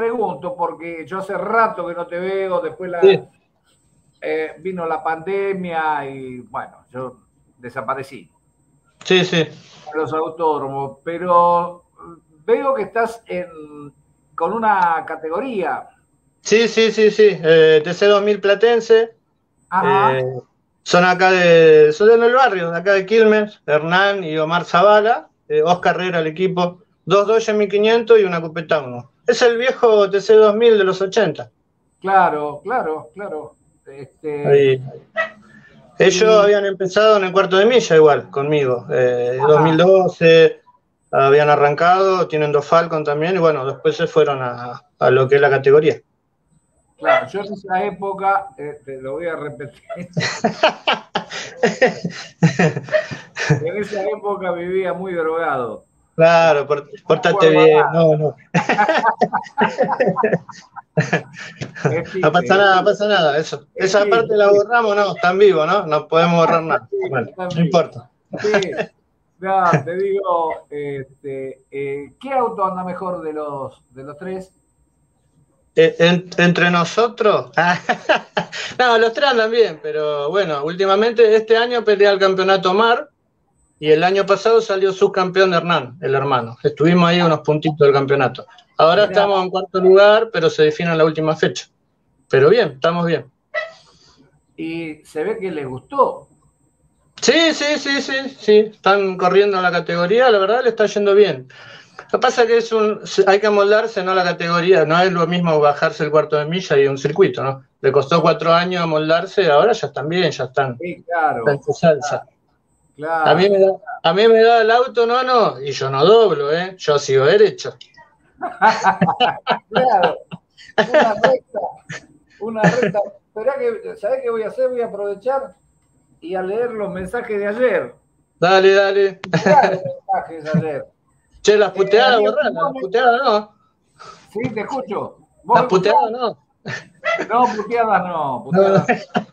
pregunto porque yo hace rato que no te veo, después Sí, vino la pandemia y bueno, yo desaparecí sí, sí. a los autódromos, pero veo que estás con una categoría. Sí, sí, sí, sí. TC2000 Platense. Ajá, eh, son en el barrio, de acá de Quilmes, Hernán y Omar Zavala. Oscar Herrera el equipo. Dos Dodge 1500 y una Cupeta 1. Es el viejo TC2000 de los 80. claro, claro, claro. Este, Ahí. Ellos y, habían empezado en el cuarto de milla igual, conmigo. ajá, 2012 habían arrancado, tienen dos Falcon también, y bueno, después se fueron a lo que es la categoría. claro, yo en esa época, te lo voy a repetir, en esa época vivía muy drogado. Claro, No me portate acuerdo bien, nada. no, no. Es No pasa chiste, es nada, no chiste, pasa nada, eso. es Esa chiste, parte la borramos, no, están vivos, ¿no? No podemos borrar nada. Bueno, están no vivos. importa. Sí, no, te digo, ¿qué auto anda mejor de los tres? Entre nosotros, no, los tres andan bien, pero bueno, últimamente este año peleé al campeonato Mar y el año pasado salió subcampeón Hernán, el hermano. Estuvimos ahí unos puntitos del campeonato. Ahora Mirá, estamos en cuarto lugar, pero se define en la última fecha. Pero bien, estamos bien. y se ve que les gustó. Sí, sí, sí, sí, sí. Están corriendo en la categoría, la verdad le está yendo bien. Lo que pasa es que hay que amoldarse, ¿no? La categoría, no es lo mismo bajarse el cuarto de milla y un circuito, ¿no? Le costó 4 años amoldarse, ahora ya están bien, Sí, están en claro, su salsa. A mí claro. me da, a mí me da el auto, no, no, y yo no doblo, ¿eh? Yo sigo derecho. Claro, una recta, una recta. Esperá que, ¿sabés qué voy a hacer? Voy a aprovechar y a leer los mensajes de ayer. Dale, dale. Llegaron mensajes ayer. Che, las puteadas, Ariel borralas, las Simone, puteadas no. sí, te escucho. ¿Vos me Las escuchás? puteadas no. No, puteadas no, No, no. puteadas.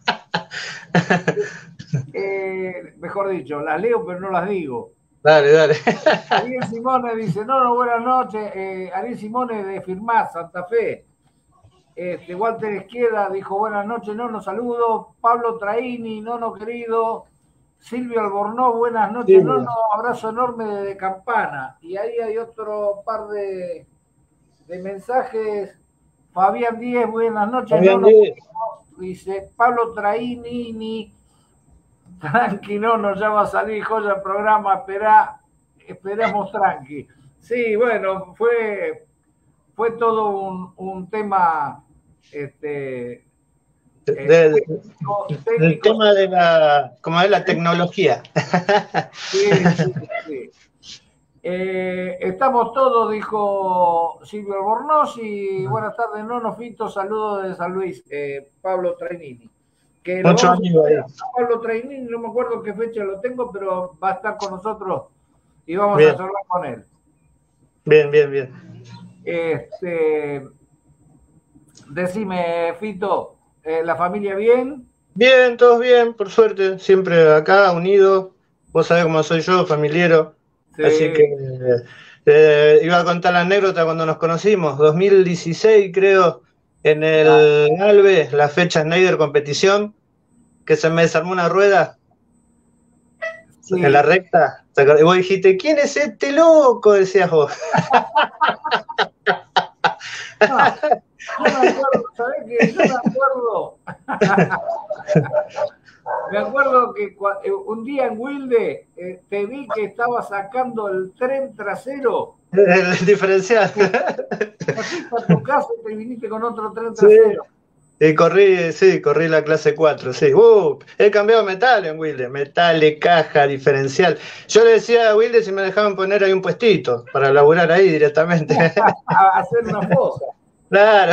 Mejor dicho, las leo pero no las digo. Dale, dale. Ariel Simone dice, no, no, buenas noches. Ariel Simone de Firmás, Santa Fe. Walter Izquierda dijo, buenas noches, no nos saludo. Pablo Traini, no, no querido. Silvio Albornoz, buenas noches, no, Silvia. no, abrazo enorme desde Campana. Y ahí hay otro par de mensajes. Fabián Díez, buenas noches, no, Fabián no, Díez. dice Pablo Traini, tranqui, no, no, ya va a salir joya el programa, esperemos tranqui. Sí, bueno, fue todo un tema este, De- del técnico. tema de como es la tecnología. Sí, sí, sí. Estamos todos, dijo Silvio Albornoz, y buenas tardes, Nono Fito, saludos de San Luis, Pablo Trainini. Que lo Muchos vamos a amigos tener ahí. a Pablo Trainini, no me acuerdo qué fecha lo tengo, pero va a estar con nosotros y vamos a Bien, charlar con él. bien, bien, bien. Este, decime, Fito, ¿la familia bien? Bien, todos bien, por suerte, siempre acá, unidos. Vos sabés cómo soy yo, familiero. Así que Sí. iba a contar la anécdota cuando nos conocimos, 2016 creo, en Ah, el Galvez, la fecha Snyder competición, que se me desarmó una rueda en la sí. recta. Y vos dijiste, ¿quién es este loco? Decías vos. No, yo me acuerdo, ¿sabés qué? Yo me acuerdo. Me acuerdo que un día en Wilde te vi que estaba sacando el tren trasero. El diferencial. Te fuiste a tu casa y te viniste con otro tren Sí, trasero. y corrí la clase 4 sí. He cambiado metal en Wilde, metales, caja, diferencial. Yo le decía a Wilde si me dejaban poner ahí un puestito para laburar ahí directamente. A hacer una fosa. Claro.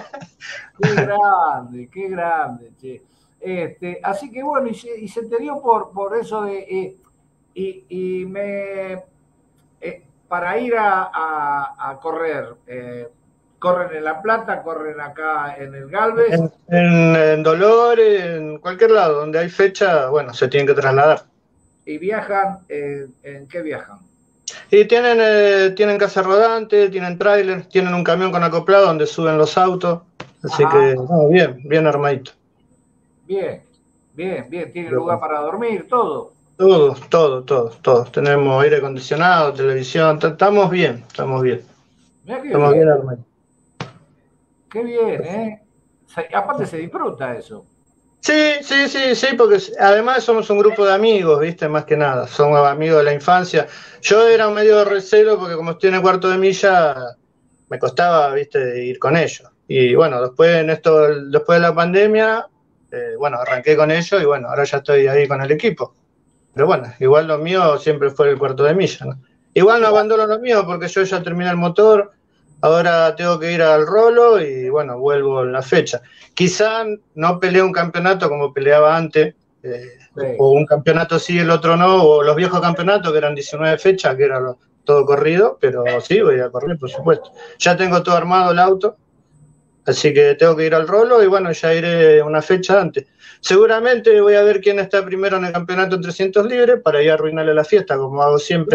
Qué grande, che. Así que bueno, y se te dio por eso de. Y me. Para ir a correr, corren en La Plata, corren acá en el Galvez En Dolor, en cualquier lado donde hay fecha, bueno, se tienen que trasladar. y viajan. ¿En qué viajan? Y tienen casa rodante, tienen tráiler, tienen un camión con acoplado donde suben los autos. Así que, no, bien armadito. Bien. Tiene lugar para dormir, todo. Todos. Tenemos aire acondicionado, televisión, estamos bien. Mirá qué Estamos bien armados. Qué bien, ¿eh? Aparte se disfruta eso. Sí, porque además somos un grupo de amigos, ¿viste? Más que nada, somos amigos de la infancia. Yo era un medio recelo porque como estoy en el cuarto de milla, me costaba, ¿viste? Ir con ellos. Y bueno, después de la pandemia, bueno, arranqué con ellos y bueno, ahora ya estoy ahí con el equipo. Pero bueno, igual lo mío siempre fue el cuarto de milla, ¿no? Igual no abandono lo mío porque yo ya terminé el motor, ahora tengo que ir al rolo y bueno, vuelvo en la fecha. Quizá no peleé un campeonato como peleaba antes, sí. O un campeonato sí, el otro no, o los viejos campeonatos que eran 19 fechas, que era todo corrido, pero sí, voy a correr, por supuesto. Ya tengo todo armado el auto, así que tengo que ir al rolo y bueno, ya iré una fecha antes. Seguramente voy a ver quién está primero en el campeonato en 300 libres para ir a arruinarle la fiesta, como hago siempre.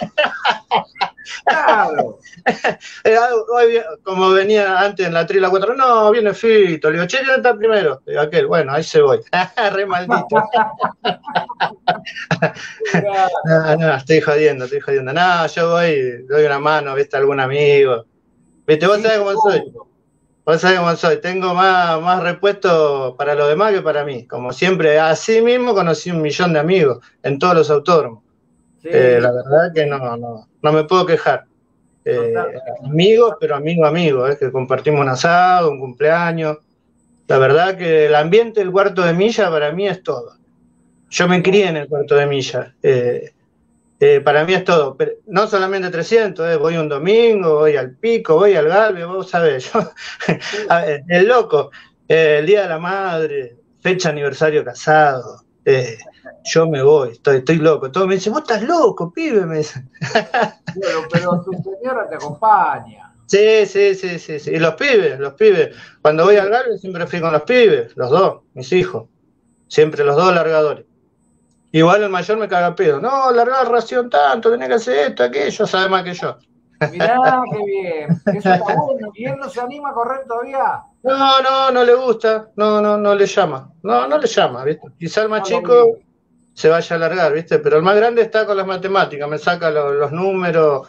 Claro. Como venía antes en la trila 4, no, viene Fito. Le digo, che, ¿quién está primero? Le digo, aquel, bueno, ahí se voy. Re maldito. No, estoy jodiendo. No, yo voy, doy una mano, viste, a algún amigo. Viste, vos sabés cómo soy. Tengo más repuestos para los demás que para mí. Como siempre, así mismo conocí 1.000.000 de amigos en todos los autódromos. Sí. La verdad que no me puedo quejar. Amigos, pero amigos, que compartimos un asado, un cumpleaños. La verdad que el ambiente del cuarto de milla para mí es todo. Yo me crié en el cuarto de milla. Para mí es todo, pero no solamente 300, voy un domingo, voy al Pico, voy al Galve, vos sabés, yo, el loco, el Día de la Madre, fecha aniversario casado, yo me voy, estoy loco, todos me dicen, vos estás loco, pibe, me dicen. Bueno, pero tu señora te acompaña. Sí, y los pibes, cuando voy al Galve siempre fui con los pibes, los dos, mis hijos, siempre los dos largadores. Igual el mayor me caga pedo. No, largar ración tanto, tenés que hacer esto, aquello, sabe más que yo. Mirá, qué bien. Eso está bueno. ¿Y él no se anima a correr todavía? No le gusta. No le llama. No le llama, ¿viste? Quizá el más chico se vaya a alargar, ¿viste? Pero el más grande está con las matemáticas, me saca los números.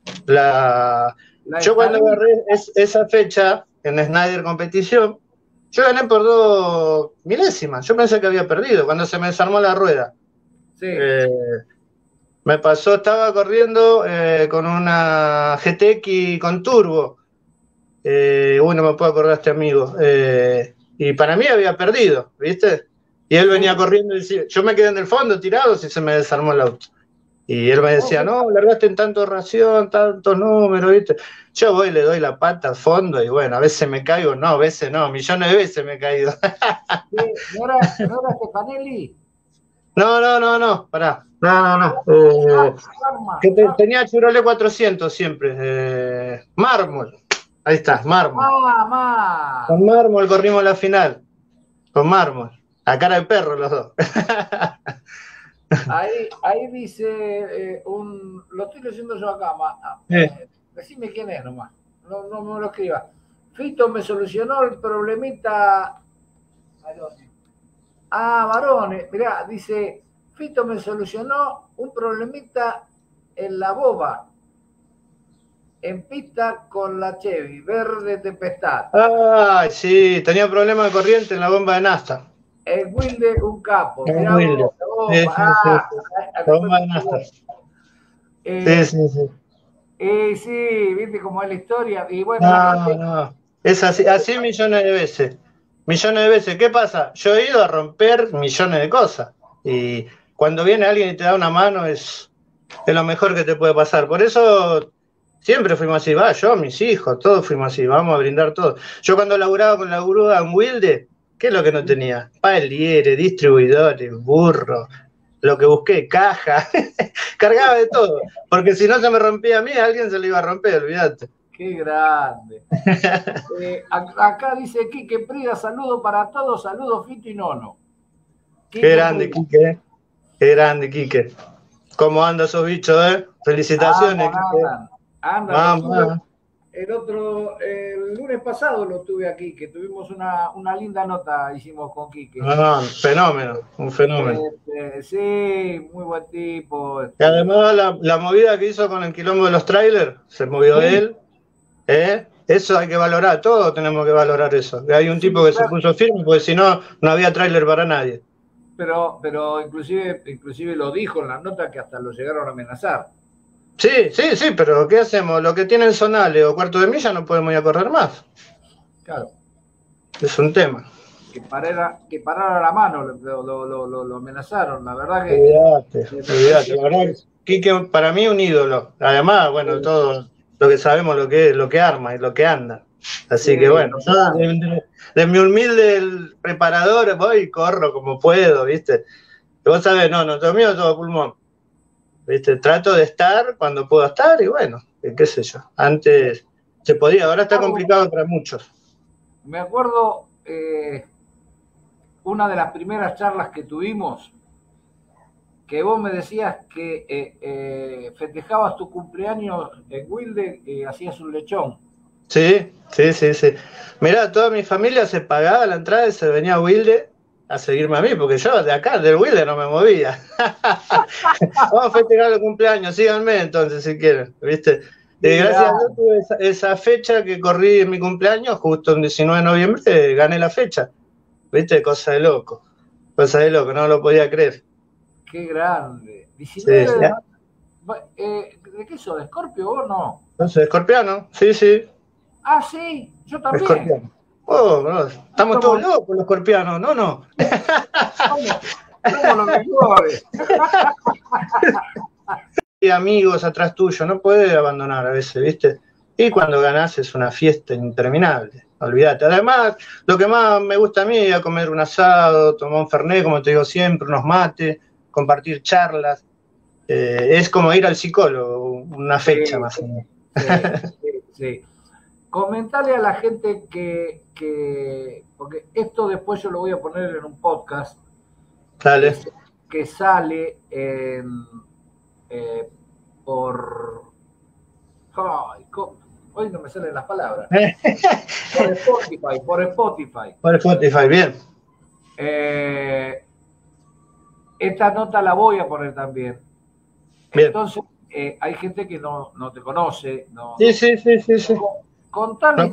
Yo cuando agarré esa fecha en Snyder Competición, yo gané por 2 milésimas. Yo pensé que había perdido cuando se me desarmó la rueda. Sí. Me pasó, estaba corriendo con una GTX con turbo. No me puedo acordar este amigo. Y para mí había perdido, ¿viste? Y él venía corriendo y decía, yo me quedé en el fondo tirado si se me desarmó el auto. Y él me decía, no, largaste en tanto ración, tantos números, ¿viste? Yo voy y le doy la pata al fondo y bueno, a veces me caigo, no, a veces no, millones de veces me he caído. ¿No era Stefanelli? No, pará. No. Tenía Chevrolet 400 siempre. Mármol. Ahí está, Mármol. Con Mármol corrimos la final. Con Mármol. A cara de perro los dos. Ahí dice lo estoy leyendo yo acá. Decime quién es nomás. No me lo escribas. Fito me solucionó el problemita. Varones, mirá, dice, Fito me solucionó un problemita en la boba, en pista con la Chevy, verde tempestad. Ay, sí, tenía problema de corriente en la bomba de nafta. El Wilde, un capo. El Wilde. La bomba de nafta. Sí. Sí, viste cómo es la historia. Y bueno, no. Es así millones de veces. Millones de veces. ¿Qué pasa? Yo he ido a romper millones de cosas. Y cuando viene alguien y te da una mano es lo mejor que te puede pasar. Por eso siempre fuimos así. Yo, mis hijos, todos fuimos así. Vamos a brindar todos. Yo cuando laburaba con la grúa en Wilde, ¿qué es lo que no tenía? Palieres, distribuidores, burros. Lo que busqué, caja. Cargaba de todo. Porque si no se me rompía a mí, a alguien se le iba a romper, olvídate. Qué grande. Acá dice Quique Prida, saludo para todos, saludos Fito y Nono. Qué grande, Quique. Qué grande, Quique. ¿Cómo anda esos bichos, Felicitaciones. Anda. Vamos. El lunes pasado lo tuve aquí, que tuvimos una linda nota, hicimos con Quique. Un fenómeno. Sí, muy buen tipo. Y además la movida que hizo con el quilombo de los trailers, se movió él, eso hay que valorar, todos tenemos que valorar eso. Hay un tipo que se puso firme, porque si no, no había trailer para nadie. Pero inclusive lo dijo en la nota que hasta lo llegaron a amenazar. Sí, pero ¿qué hacemos? Lo que tienen zonales o cuarto de milla no podemos ir a correr más. Claro. Es un tema. Que parara la mano, lo amenazaron, la verdad que... Olvídate. La verdad, Quique para mí un ídolo. Además, bueno, todo lo que sabemos, lo que arma y lo que anda. Así que bueno, de mi humilde preparador voy y corro como puedo, ¿viste? Vos sabés, no, todo mío, todo pulmón. ¿Viste? Trato de estar cuando puedo estar y bueno, qué sé yo. Antes se podía, ahora está complicado para muchos. Me acuerdo una de las primeras charlas que tuvimos, que vos me decías que festejabas tu cumpleaños en Wilde y hacías un lechón. Sí. Mirá, toda mi familia se pagaba la entrada y se venía a Wilde a seguirme a mí, porque yo de acá, del Wilde, no me movía. Vamos a festejar el cumpleaños, síganme entonces si quieren, ¿viste? Gracias a Dios tuve esa fecha que corrí en mi cumpleaños, justo el 19 de noviembre, gané la fecha. ¿Viste? Cosa de loco, no lo podía creer. Qué grande. 19 ¿de qué sos? ¿De Escorpio o no? No sé, escorpiano, sí. Ah, sí, yo también. Escorpiano. No, estamos todos locos los escorpianos, no. Somos los mejores. Y amigos atrás tuyo, no puedes abandonar a veces, ¿viste? Y cuando ganás es una fiesta interminable, olvídate. Además, lo que más me gusta a mí es comer un asado, tomar un fernet, como te digo siempre, unos mates, compartir charlas. Es como ir al psicólogo, una fecha más o menos. Sí. Comentale a la gente porque esto después yo lo voy a poner en un podcast. Dale. Que sale hoy no me salen las palabras. Por Spotify, bien. Esta nota la voy a poner también. Bien. Entonces, hay gente que no te conoce. Sí. Contame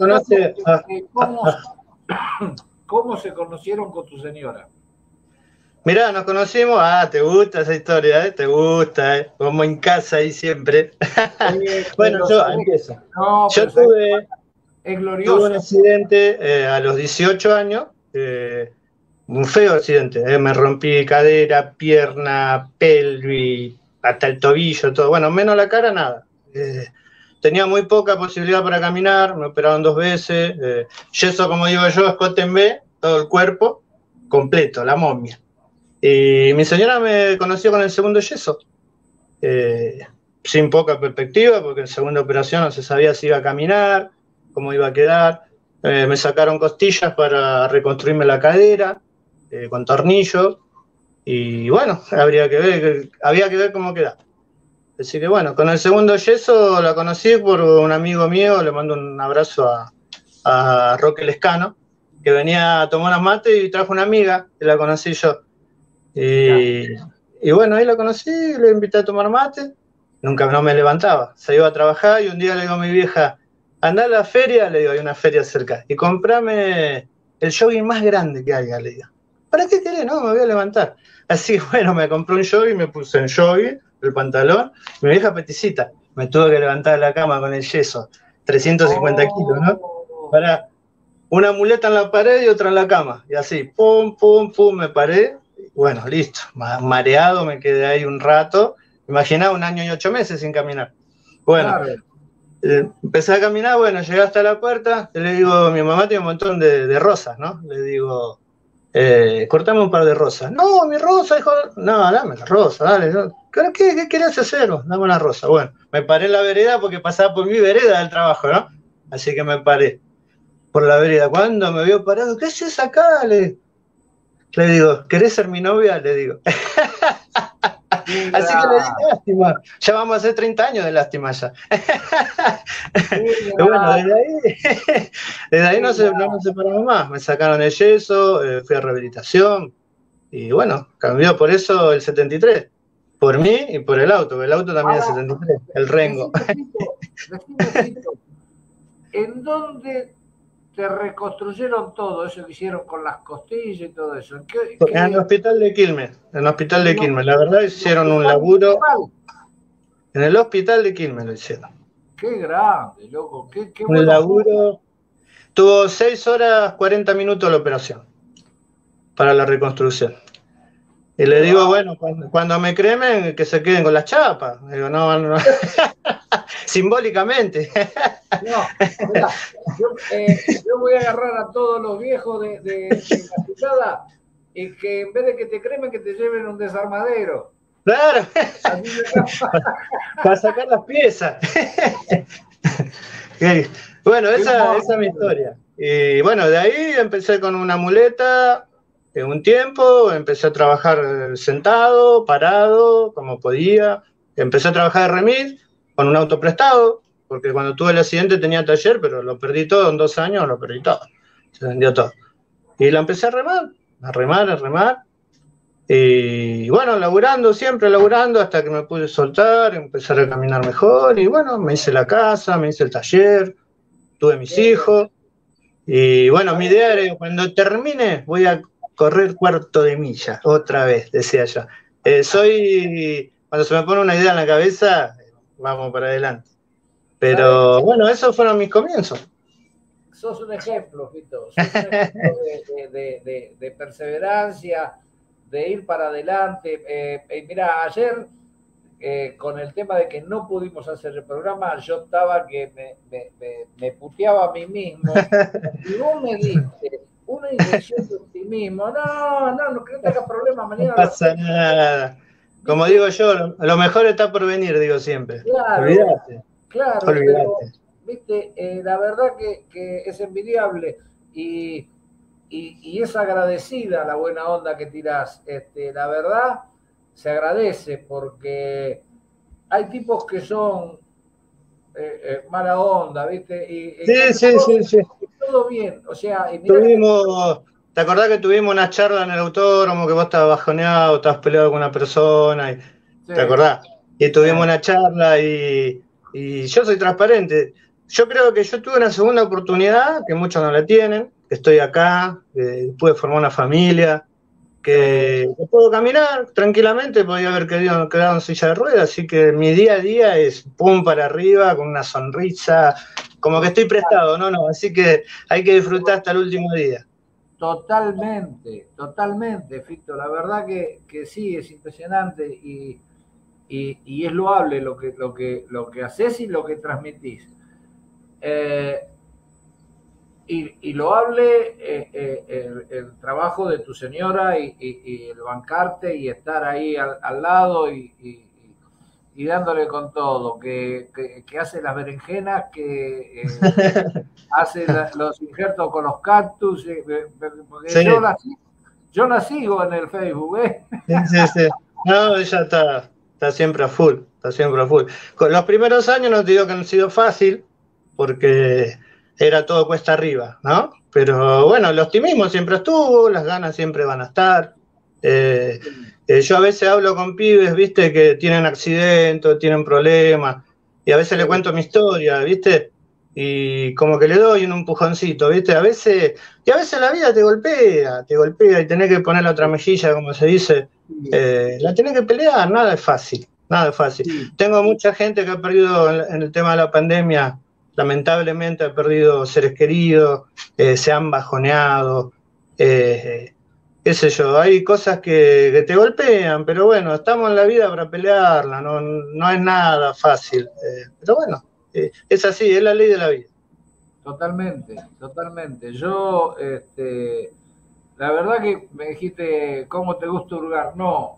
cómo se conocieron con tu señora. Mirá, nos conocimos, te gusta esa historia, te gusta, como en casa ahí siempre. Bueno, yo empiezo. Yo tuve un accidente a los 18 años, un feo accidente, me rompí cadera, pierna, pelvis, hasta el tobillo, todo, bueno, menos la cara, nada. Tenía muy poca posibilidad para caminar, me operaron 2 veces, yeso, como digo yo, escote en B, todo el cuerpo, completo, la momia. Y mi señora me conoció con el segundo yeso, sin poca perspectiva, porque en segunda operación no se sabía si iba a caminar, cómo iba a quedar. Me sacaron costillas para reconstruirme la cadera, con tornillos, y bueno, había que ver cómo quedaba. Así que bueno, con el segundo yeso la conocí por un amigo mío, le mando un abrazo a Roque Lescano, que venía a tomar unas mates y trajo una amiga, que la conocí yo. Y bueno, ahí la conocí, le invité a tomar mate, nunca no me levantaba, se iba a trabajar y un día le digo a mi vieja, andá a la feria, le digo, hay una feria cerca, y comprame el jogging más grande que haya, le digo. ¿Para qué querés? No, me voy a levantar. Así que bueno, me compré un jogging, me puse en jogging, el pantalón, mi vieja peticita, me tuve que levantar de la cama con el yeso, 350 kilos, ¿no? Para una muleta en la pared y otra en la cama, y así, pum, me paré. Bueno, listo, mareado, me quedé ahí un rato, imaginaba 1 año y 8 meses sin caminar. Bueno, empecé a caminar, bueno, llegué hasta la puerta, le digo, mi mamá tiene un montón de rosas, ¿no? Le digo, cortame un par de rosas. No, mi rosa, hijo, no, dame la rosa, dale. ¿Qué querés hacer? Dame una rosa. Bueno, me paré en la vereda porque pasaba por mi vereda del trabajo, ¿no? Así que me paré por la vereda. Cuando me vio parado, ¿qué haces acá? Le digo, ¿querés ser mi novia? Le digo. Así que le di lástima. Ya vamos a hacer 30 años de lástima ya. Bueno, desde ahí no nos separamos más. Me sacaron el yeso, fui a rehabilitación y bueno, cambió por eso el 73. Por mí y por el auto también es 73, el Rengo. Decime, ¿en dónde te reconstruyeron todo eso que hicieron con las costillas y todo eso? En el hospital de Quilmes, la verdad hicieron un laburo. En el hospital de Quilmes lo hicieron. Qué grande, loco, qué bueno. Un laburo. Tuvo 6 horas 40 minutos la operación para la reconstrucción. Y le digo, bueno, cuando me cremen, que se queden con las chapas. Digo, no. Simbólicamente. No, mirá, yo voy a agarrar a todos los viejos de la ciudad y que en vez de que te cremen, que te lleven un desarmadero. Claro. Para sacar las piezas. Bueno, esa es mi historia. Y bueno, de ahí empecé con una muleta. En un tiempo empecé a trabajar sentado, parado, como podía. Empecé a trabajar de remis con un auto prestado, porque cuando tuve el accidente tenía taller, pero lo perdí todo en 2 años, lo perdí todo. Se vendió todo. Y la empecé a remar. Y bueno, siempre laburando, hasta que me pude soltar, empezar a caminar mejor. Y bueno, me hice la casa, me hice el taller, tuve mis hijos. Y bueno, mi idea era, cuando termine, voy a correr 1/4 de milla, otra vez, decía yo. Cuando se me pone una idea en la cabeza, vamos para adelante. Pero bueno, esos fueron mis comienzos. Sos un ejemplo, Fito. Sos un ejemplo de perseverancia, de ir para adelante. Mira, ayer, con el tema de que no pudimos hacer el programa, yo estaba que me puteaba a mí mismo. Y vos me diste una inyección de optimismo. No, que no tengas problemas mañana. No pasa nada. Como digo yo, lo mejor está por venir, digo siempre. Claro, olvídate. Claro, pero, viste, la verdad que es envidiable y es agradecida la buena onda que tirás. La verdad, se agradece porque hay tipos que son mala onda, ¿viste? Sí. Todo bien, o sea... ¿Te acordás que tuvimos una charla en el autódromo, que vos estabas bajoneado, estabas peleado con una persona? ¿Te acordás? Y tuvimos una charla y yo soy transparente. Yo creo que yo tuve una segunda oportunidad, que muchos no la tienen, que estoy acá, que pude formar una familia, que puedo caminar tranquilamente, podía haber quedado en silla de ruedas, así que mi día a día es pum para arriba, con una sonrisa, como que estoy prestado, así que hay que disfrutar hasta el último día. Totalmente, Fito, la verdad que sí, es impresionante y es loable lo que haces y lo que transmitís. Y loable el trabajo de tu señora y el bancarte y estar ahí al lado y dándole con todo, que hace las berenjenas, que hace los injertos con los cactus, porque sí. yo la sigo en el Facebook, ¿eh? Sí. No, ella está siempre a full, Con los primeros años no te digo que han sido fácil, porque era todo cuesta arriba, ¿no? Pero bueno, el optimismo siempre estuvo, las ganas siempre van a estar. Yo a veces hablo con pibes, viste, que tienen accidentes, tienen problemas, y a veces le cuento mi historia, viste, y como que le doy un empujoncito, viste, a veces la vida te golpea y tenés que poner la otra mejilla, como se dice, la tenés que pelear, nada es fácil. Tengo mucha gente que ha perdido en el tema de la pandemia, lamentablemente ha perdido seres queridos, se han bajoneado, qué sé yo, hay cosas que te golpean, pero bueno, estamos en la vida para pelearla, no es nada fácil, pero bueno, es así, es la ley de la vida. Totalmente. Yo, la verdad que me dijiste, ¿cómo te gusta hurgar? No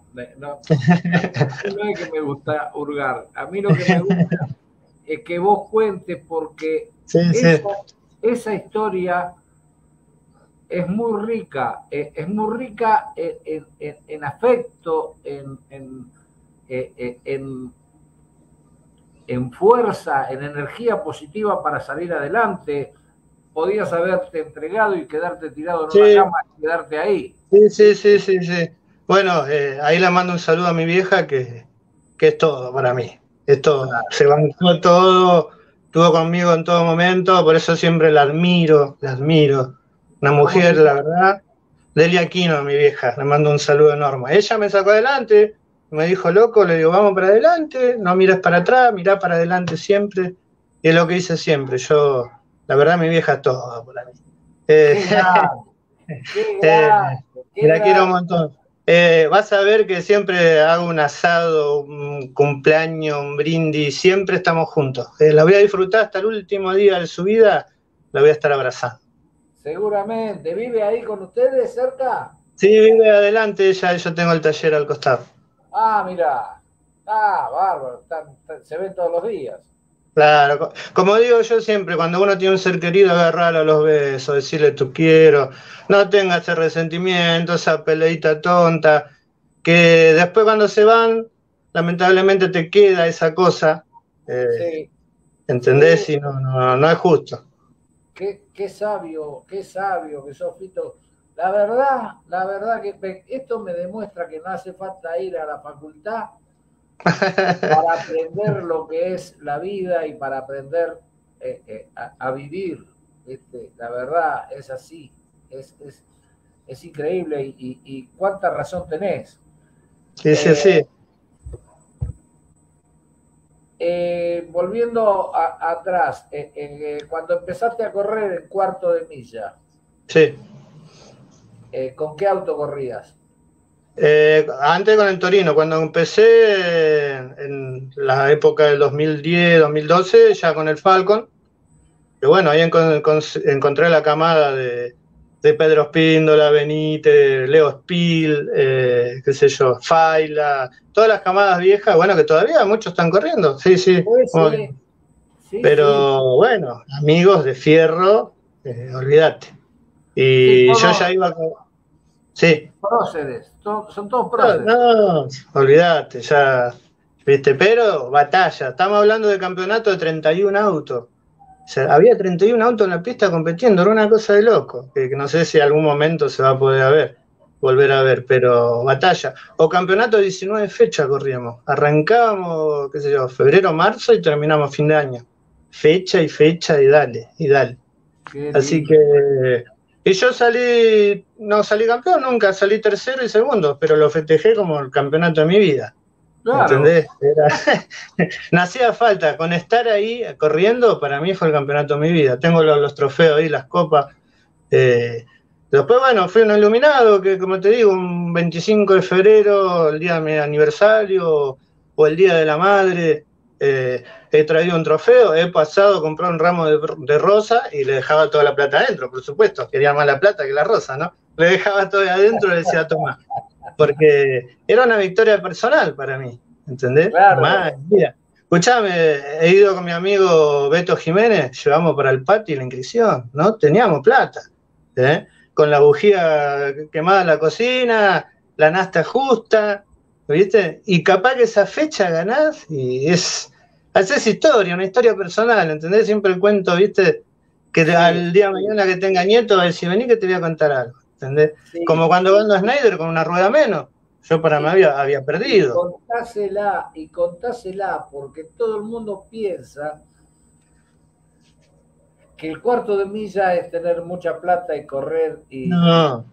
es que me gusta hurgar, a mí lo que me gusta es que vos cuentes, porque esa historia es muy rica en afecto, en fuerza, en energía positiva para salir adelante. Podías haberte entregado y quedarte tirado en una cama y quedarte ahí. Sí. Bueno, ahí le mando un saludo a mi vieja que es todo para mí. Es todo. Claro. Se bancó todo, estuvo conmigo en todo momento, por eso siempre la admiro. Una mujer, la verdad. Delia Aquino, mi vieja, le mando un saludo enorme. Ella me sacó adelante, me dijo, loco, le digo, vamos para adelante, no mires para atrás, mirá para adelante siempre. Y es lo que hice siempre. Yo, la verdad, mi vieja es todo para mí. La quiero un montón. Vas a ver que siempre hago un asado, un cumpleaños, un brindis, siempre estamos juntos. La voy a disfrutar hasta el último día de su vida, la voy a estar abrazando. Seguramente. ¿Vive ahí con ustedes cerca? Sí, vive adelante, yo tengo el taller al costado. Ah, mira. Ah, bárbaro. Se ven todos los días. Claro, como digo yo siempre, cuando uno tiene un ser querido, agarrarlo a los besos, decirle tú quiero, no tenga ese resentimiento, esa peleita tonta, que después cuando se van, lamentablemente te queda esa cosa, sí. ¿Entendés? Sí. Y no es justo. Qué sabio que sos, Fito. La verdad que esto me demuestra que no hace falta ir a la facultad para aprender lo que es la vida y para aprender a vivir. La verdad es así, es increíble y cuánta razón tenés. Sí. Volviendo atrás, cuando empezaste a correr en cuarto de milla, sí. ¿Con qué auto corrías? Antes con el Torino, cuando empecé en la época del 2010, 2012, ya con el Falcon, que bueno, ahí encontré la camada de Pedro Espíndola, Benítez, Leo Spil, qué sé yo, Faila, todas las camadas viejas, bueno, que todavía muchos están corriendo, sí. Pero bueno, amigos de fierro, olvídate. Y yo ya iba con... Sí. Próceres, son todos próceres. No, olvídate, ya, viste, pero batalla, estamos hablando de campeonato de 31 autos. O sea, había 31 autos en la pista compitiendo, era una cosa de loco, que no sé si algún momento se va a poder volver a ver, pero batalla. O campeonato de 19 fechas corríamos, arrancábamos, qué sé yo, febrero, marzo y terminamos fin de año. Fecha y dale. Así que... Y yo no salí campeón nunca, salí tercero y segundo, pero lo festejé como el campeonato de mi vida. Claro. ¿Entendés? No hacía falta, con estar ahí corriendo, para mí fue el campeonato de mi vida. Tengo los trofeos ahí, las copas. Después, bueno, fui un iluminado, que como te digo, un 25 de febrero, el día de mi aniversario, o el día de la madre, he traído un trofeo, he pasado a comprar un ramo de rosa y le dejaba toda la plata adentro, por supuesto, quería más la plata que la rosa, ¿no? Le dejaba todo adentro y le decía, toma, porque era una victoria personal para mí, ¿entendés? Claro. Mira, escuchame, he ido con mi amigo Beto Jiménez, llevamos para el patio la inscripción, ¿no? Teníamos plata, con la bujía quemada en la cocina, la nafta justa, ¿viste? Y capaz que esa fecha ganás y haces historia, una historia personal, ¿entendés? Siempre el cuento, ¿viste? Que al día de mañana que tenga nieto, va a decir, vení que te voy a contar algo, ¿entendés? Sí. Como cuando ganó Snyder con una rueda menos, yo para mí había perdido. Y contásela, porque todo el mundo piensa que el cuarto de milla es tener mucha plata y correr y... No.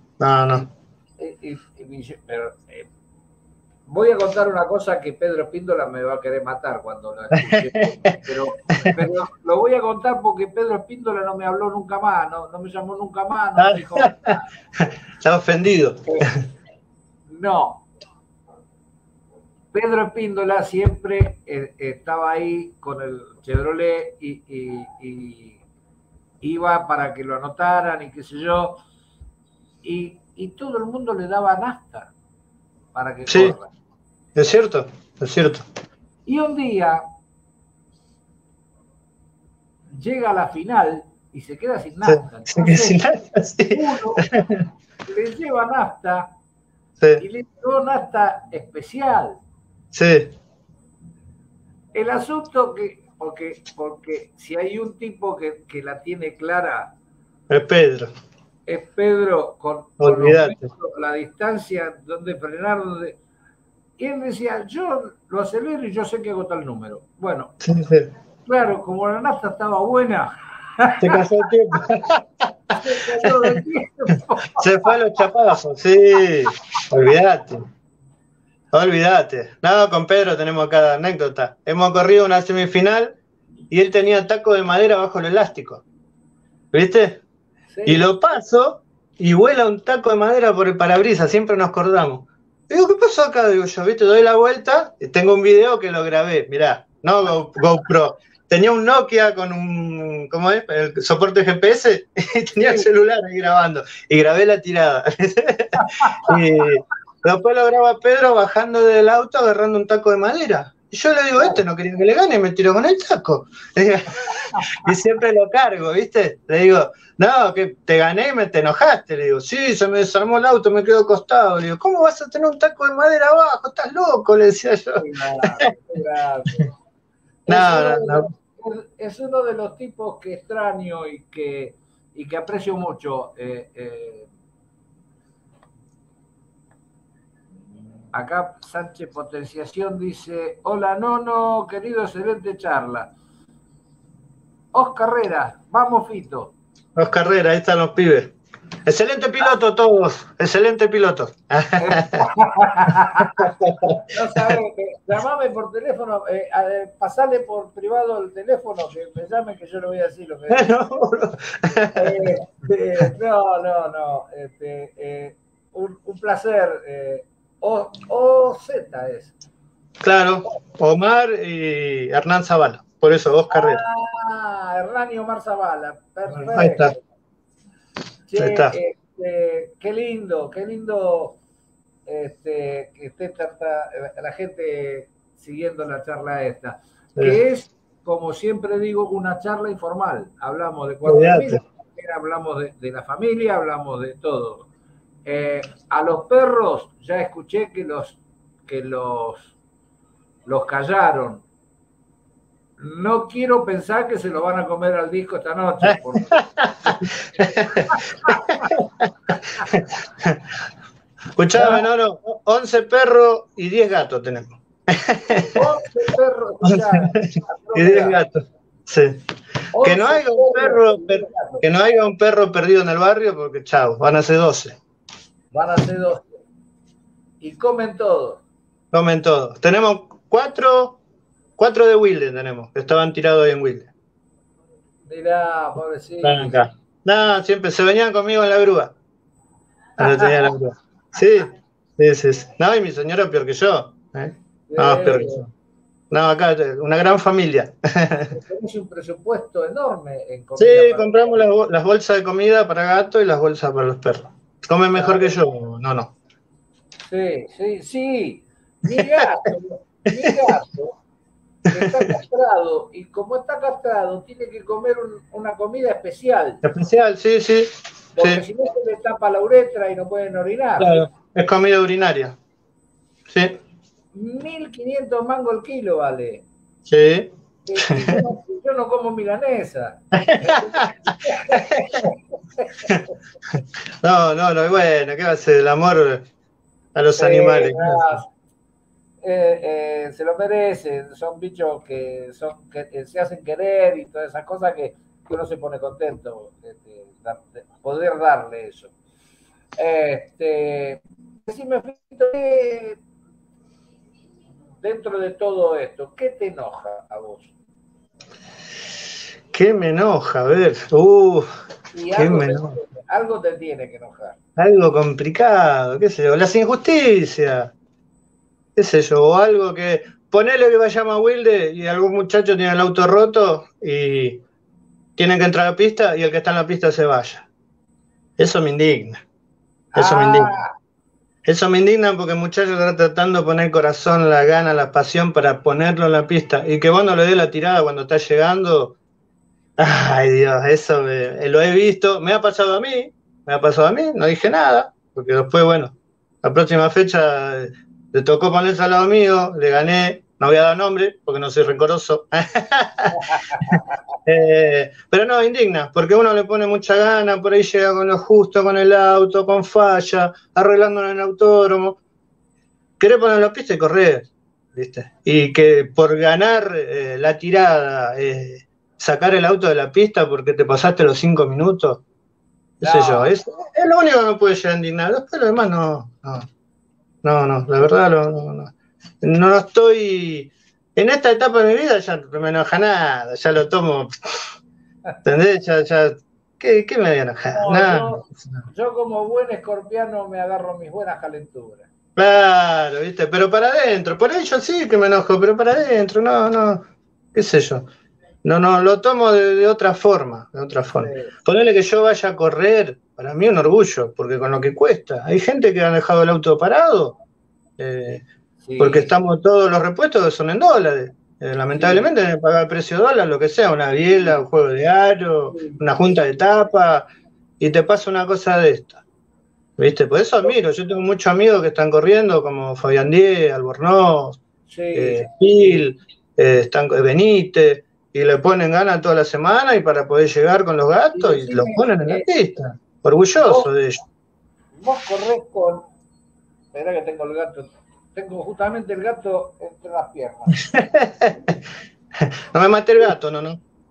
Pero voy a contar una cosa que Pedro Espíndola me va a querer matar cuando la escuche, pero lo voy a contar porque Pedro Espíndola no me habló nunca más, no me llamó nunca más, no me dijo nada. Está ofendido. No. Pedro Espíndola siempre estaba ahí con el Chevrolet y iba para que lo anotaran y qué sé yo, y todo el mundo le daba nafta para que corra. Es cierto. Y un día llega a la final y se queda sin nafta. Entonces, uno le lleva nafta y le llevó nafta especial. Sí, El asunto porque si hay un tipo que la tiene clara, es Pedro. es Pedro con los Olvídate. metros, la distancia, donde frenar, donde... Y él decía, yo lo acelero y yo sé que hago tal número. Bueno, Sí, sí. claro, como la nafta estaba buena, Se casó el tiempo. se cayó de tiempo. Se fue a los chapazos, sí. Olvídate. Olvídate. No, con Pedro tenemos cada anécdota. Hemos corrido una semifinal y él tenía taco de madera bajo el elástico. ¿Viste? Y Sí. lo paso y vuela un taco de madera por el parabrisas, siempre nos acordamos. Digo, ¿qué pasó acá? Digo yo, ¿viste? Doy la vuelta y tengo un video que lo grabé, mirá, no GoPro. Tenía un Nokia con un, ¿cómo es? El soporte GPS y tenía el Sí. celular ahí grabando. Y grabé la tirada. Y después lo graba Pedro bajando del auto agarrando un taco de madera. Y yo le digo, este no quería que le gane, me tiró con el taco. Y siempre lo cargo, ¿viste? Le digo, no, que te gané y te enojaste. Le digo, sí, se me desarmó el auto, me quedo acostado. Le digo, ¿cómo vas a tener un taco de madera abajo? Estás loco, le decía yo. No, no, no. Es uno de los tipos que extraño y que aprecio mucho. Acá Sánchez Potenciación dice, hola Nono, querido, excelente charla. Oscar Herrera, vamos Fito. Dos carreras, ahí están los pibes. Excelente piloto todos, excelente piloto. No sabes, llamame por teléfono, pasale por privado el teléfono, que me llame que yo le voy a decir lo que no. Un placer. OZ es. Claro, Omar y Hernán Zavala, por eso dos carreras. Ah, Hernán y Omar Zavala, perfecto. Ahí está. Che, Ahí está. qué lindo que esté la gente siguiendo la charla esta, que es, como siempre digo, una charla informal. Hablamos de cuarto de milla, hablamos de la familia, hablamos de todo. A los perros ya escuché que los callaron. No quiero pensar que se lo van a comer al disco esta noche. Porque... Escuchame, no, 11 perros y 10 gatos tenemos. 11 perros, y 10 gatos. Sí. Que no haya un perro perdido en el barrio, porque chao, van a ser 12. Van a ser 12. Y comen todos. Comen todos. Tenemos 4 de Wilde tenemos, que estaban tirados ahí en Wilde. Mirá, pobrecito. No, siempre se venían conmigo en la grúa. Tenía la grúa. Sí. No, y mi señora peor que yo. No, peor que yo. No, acá una gran familia. Tenés un presupuesto enorme en comida. Sí, compramos las bolsas de comida para gato y las bolsas para los perros. Comen mejor que yo, no. Sí. Mi gato está castrado, y como está castrado, tiene que comer una comida especial. Especial, sí. Porque si no se le tapa la uretra y no pueden orinar. Claro, es comida urinaria. Sí. 1.500 mangos el kilo vale. Sí. Yo no como milanesa. No, bueno, ¿qué va a ser el amor a los animales? Se lo merecen, son bichos que se hacen querer y todas esas cosas que uno se pone contento de poder darle eso. Decime, Fito, dentro de todo esto, ¿qué te enoja a vos? ¿Qué me enoja? A ver, algo te tiene que enojar. Algo complicado, qué sé yo, las injusticias, qué sé yo, o algo que, ponele que vayamos a Wilde y algún muchacho tiene el auto roto y tienen que entrar a la pista y el que está en la pista se vaya. Eso me indigna. Eso me indigna porque el muchacho está tratando de poner el corazón, la gana, la pasión para ponerlo en la pista y que vos no le des la tirada cuando está llegando. Ay, Dios, eso lo he visto. Me ha pasado a mí, no dije nada, porque después, bueno, la próxima fecha le tocó ponerse al lado mío, le gané, no voy a dar nombre porque no soy rencoroso. Pero no, indigna, porque uno le pone mucha gana, por ahí llega con lo justo, con el auto, con falla, arreglándolo en el autódromo. Querés poner la pista y correr, ¿viste? Y que por ganar la tirada, sacar el auto de la pista porque te pasaste los 5 minutos, qué sé yo, es lo único que me puede llegar a indignar. Después lo demás no, la verdad no estoy. En esta etapa de mi vida ya no me enoja nada, ya lo tomo, ¿entendés? Ya, ¿qué me voy a enojar? No, nada. Yo como buen escorpiano me agarro mis buenas calenturas. Claro, ¿viste? Pero para adentro, por ello sí que me enojo, pero para adentro, no, qué sé yo. No, lo tomo de otra forma, Sí. Ponerle que yo vaya a correr, para mí es un orgullo, porque con lo que cuesta. Hay gente que ha dejado el auto parado, sí. Porque estamos todos los repuestos son en dólares. Lamentablemente sí. Hay que pagar el precio dólar, lo que sea, una biela, un juego de aro, una junta de tapa, y te pasa una cosa de esta. ¿Viste? Por eso admiro, yo tengo muchos amigos que están corriendo, como Fabián Díez, Albornoz, Gil, Benítez, y le ponen ganas toda la semana y para poder llegar con los gatos y los ponen en la pista. Orgulloso de ellos. Vos corres con... Esperá que tengo el gato. Tengo justamente el gato entre las piernas. No me mate el gato, no.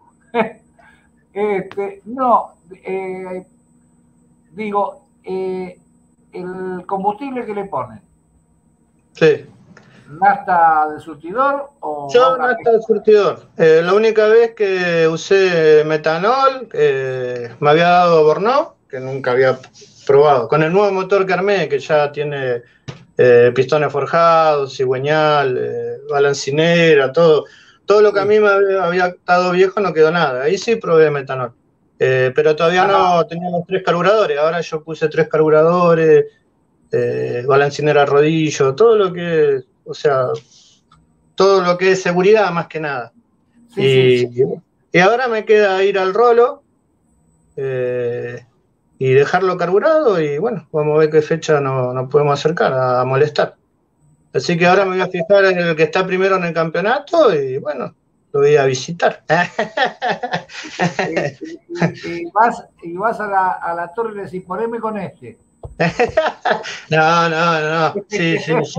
Digo, el combustible que le ponen. Sí. ¿Nafta de surtidor o...? Yo nafta de surtidor. La única vez que usé metanol, me había dado Bornó, que nunca había probado. Con el nuevo motor que armé, que ya tiene pistones forjados, cigüeñal, balancinera, todo lo que a mí me había estado viejo no quedó nada. Ahí sí probé metanol. Pero todavía no teníamos 3 carburadores. Ahora yo puse 3 carburadores, balancinera rodillo, todo lo que... O sea, todo lo que es seguridad más que nada. Sí. Y ahora me queda ir al rolo y dejarlo carburado y bueno, vamos a ver qué fecha nos podemos acercar a molestar. Así que ahora me voy a fijar en el que está primero en el campeonato y bueno, lo voy a visitar. y vas a la torre y le decís, poneme con este. No. Sí.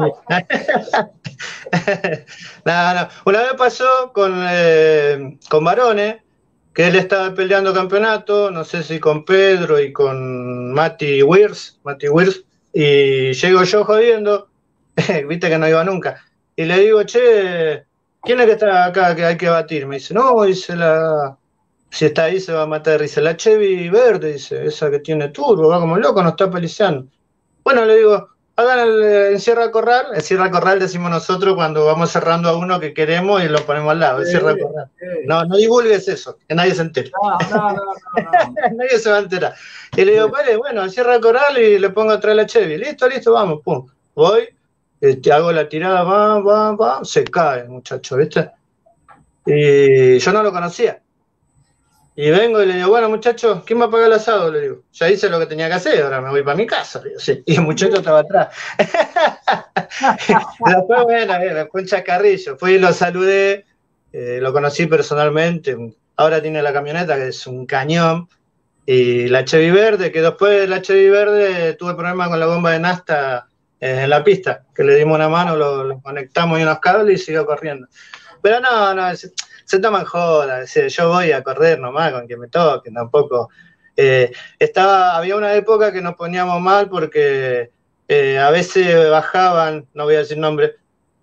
No. Una vez pasó con Barone, que él estaba peleando campeonato, no sé si con Pedro y con Mati Wirtz, y llego yo jodiendo, viste que no iba nunca, y le digo, che, ¿quién es que está acá que hay que batir? Me dice, no, dice si está ahí se va a matar, dice, la Chevy verde, dice, esa que tiene turbo, va como loco, no está peliciando. Bueno, le digo, hagan el encierra corral decimos nosotros cuando vamos cerrando a uno que queremos y lo ponemos al lado, encierra corral. No divulgues eso, que nadie se entere. No. Nadie se va a enterar. Y le digo, vale, bueno, encierra corral y le pongo atrás la Chevy, listo, vamos, pum. Voy, hago la tirada, va, se cae el muchacho, ¿viste? Y yo no lo conocía. Y vengo y le digo, bueno, muchachos, ¿quién va a pagar el asado? Le digo, ya hice lo que tenía que hacer, ahora me voy para mi casa. Le digo, sí. Y el muchacho estaba atrás. Después, bueno, fue un chacarrillo. Fui y lo saludé, lo conocí personalmente. Ahora tiene la camioneta, que es un cañón. Y la Chevy verde, que después de la Chevy verde tuve problemas con la bomba de nafta en la pista, que le dimos una mano, lo conectamos y unos cables y siguió corriendo. Pero no, se toman joda, yo voy a correr nomás con que me toque, tampoco. Había una época que nos poníamos mal porque a veces bajaban, no voy a decir nombre,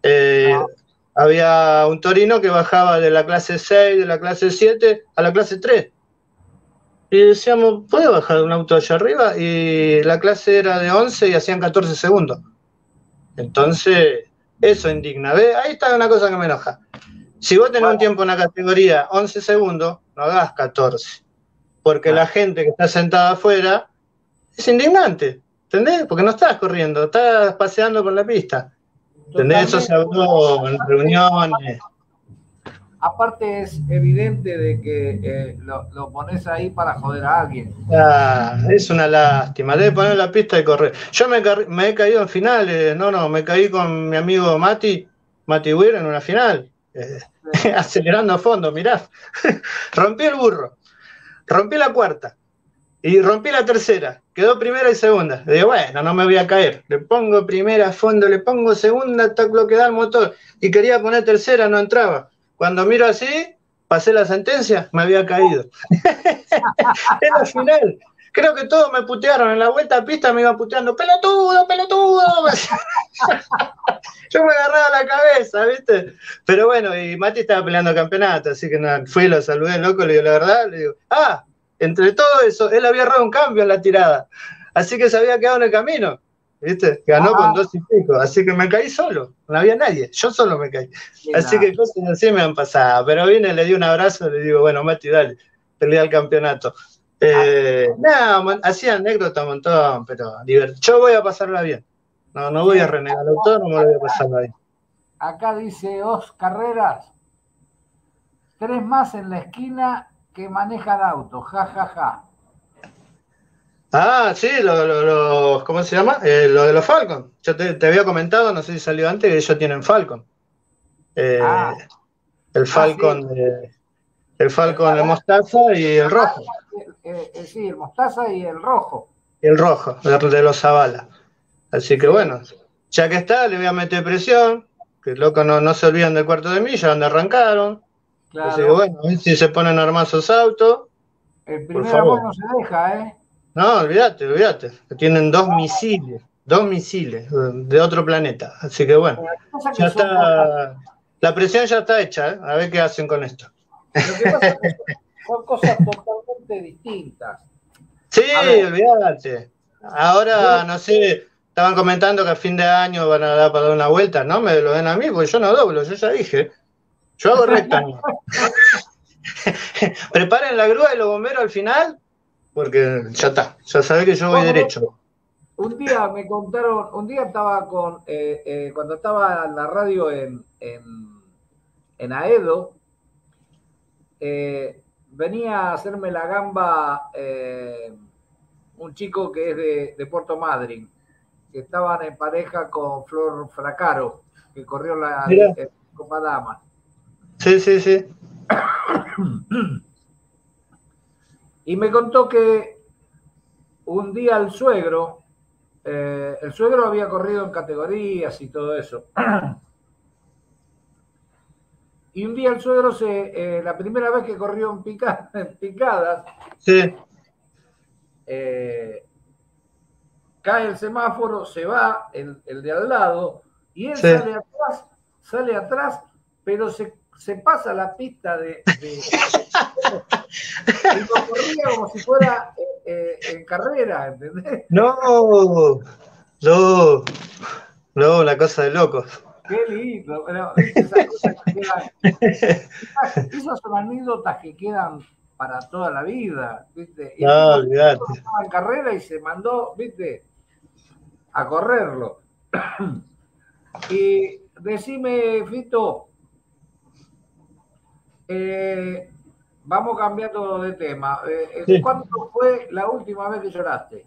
había un torino que bajaba de la clase 6, de la clase 7 a la clase 3. Y decíamos, ¿puede bajar un auto allá arriba? Y la clase era de 11 y hacían 14 segundos. Entonces, eso indigna. ¿Ves? Ahí está una cosa que me enoja. Si vos tenés un tiempo en la categoría 11 segundos, no hagas 14. Porque la gente que está sentada afuera es indignante, ¿entendés? Porque no estás corriendo, estás paseando por la pista. ¿Entendés? Eso se habló en reuniones. aparte es evidente de que lo pones ahí para joder a alguien. Es una lástima, debe poner la pista y correr. Yo me he caído en finales, me caí con mi amigo Mati Weir en una final, acelerando a fondo, mirá. Rompí el burro, rompí la cuarta y rompí la tercera, quedó primera y segunda. Le digo, bueno, no me voy a caer, le pongo primera a fondo, le pongo segunda hasta lo que da el motor, y quería poner tercera, no entraba. Cuando miro así, pasé la sentencia, me había caído. En la final, creo que todos me putearon, en la vuelta a pista me iban puteando, pelotudo, pelotudo. Yo me agarraba la cabeza, ¿viste? Pero bueno, y Mati estaba peleando campeonato, así que nada, fui, lo saludé, loco, le digo la verdad, le digo, entre todo eso, él había errado un cambio en la tirada, así que se había quedado en el camino, ¿viste? Ganó con 2 y pico, así que me caí solo, no había nadie, yo solo me caí. Así que cosas así me han pasado, pero vine, le di un abrazo, le digo, bueno, Mati, dale, pelea el campeonato. Hacía anécdota un montón, pero yo voy a pasarla bien. No voy a renegar el autónomo, lo voy a pasarla bien. Acá dice Os Carreras, 3 más en la esquina que manejan auto, ja. Sí, ¿cómo se llama? Lo de los Falcon. Yo te había comentado, no sé si salió antes, que ellos tienen Falcon. El Falcon sí. El Falcon de mostaza y el rojo. Sí, el mostaza y el rojo. El rojo, de los Zavala. Así que bueno, ya que está, le voy a meter presión, que loco no se olvidan del cuarto de milla, donde arrancaron. Claro. Así que bueno, a ver si se ponen a armar sus autos. El primer amor no se deja, ¿eh? No, olvídate, que tienen 2 misiles de otro planeta. Así que bueno, ya está, la presión ya está hecha, ¿eh? A ver qué hacen con esto. Lo que pasa es que son cosas totalmente distintas. Sí, olvídate. Ahora, no sé, estaban comentando que a fin de año van a dar para dar una vuelta, no me lo den a mí, porque yo no doblo, yo ya dije. Yo hago recta. Preparen la grúa y los bomberos al final, porque ya está, ya sabés que yo voy derecho. Un día me contaron, estaba cuando estaba en la radio en Aedo, venía a hacerme la gamba un chico que es de Puerto Madryn, que estaban en pareja con Flor Fracaro, que corrió la Copa Damas. Sí. Y me contó que un día el suegro había corrido en categorías y todo eso. Y un día el suegro la primera vez que corrió en picadas, sí. Cae el semáforo, se va el de al lado, y él sale atrás, pero se pasa la pista y lo corría como si fuera en carrera, ¿entendés? No, la cosa de locos. Qué lindo, pero esas son anécdotas que quedan para toda la vida, ¿viste? Y no, olvidate. Estaba en carrera y se mandó, ¿viste? A correrlo. Y decime, Fito, vamos cambiando de tema. ¿Cuándo fue la última vez que lloraste?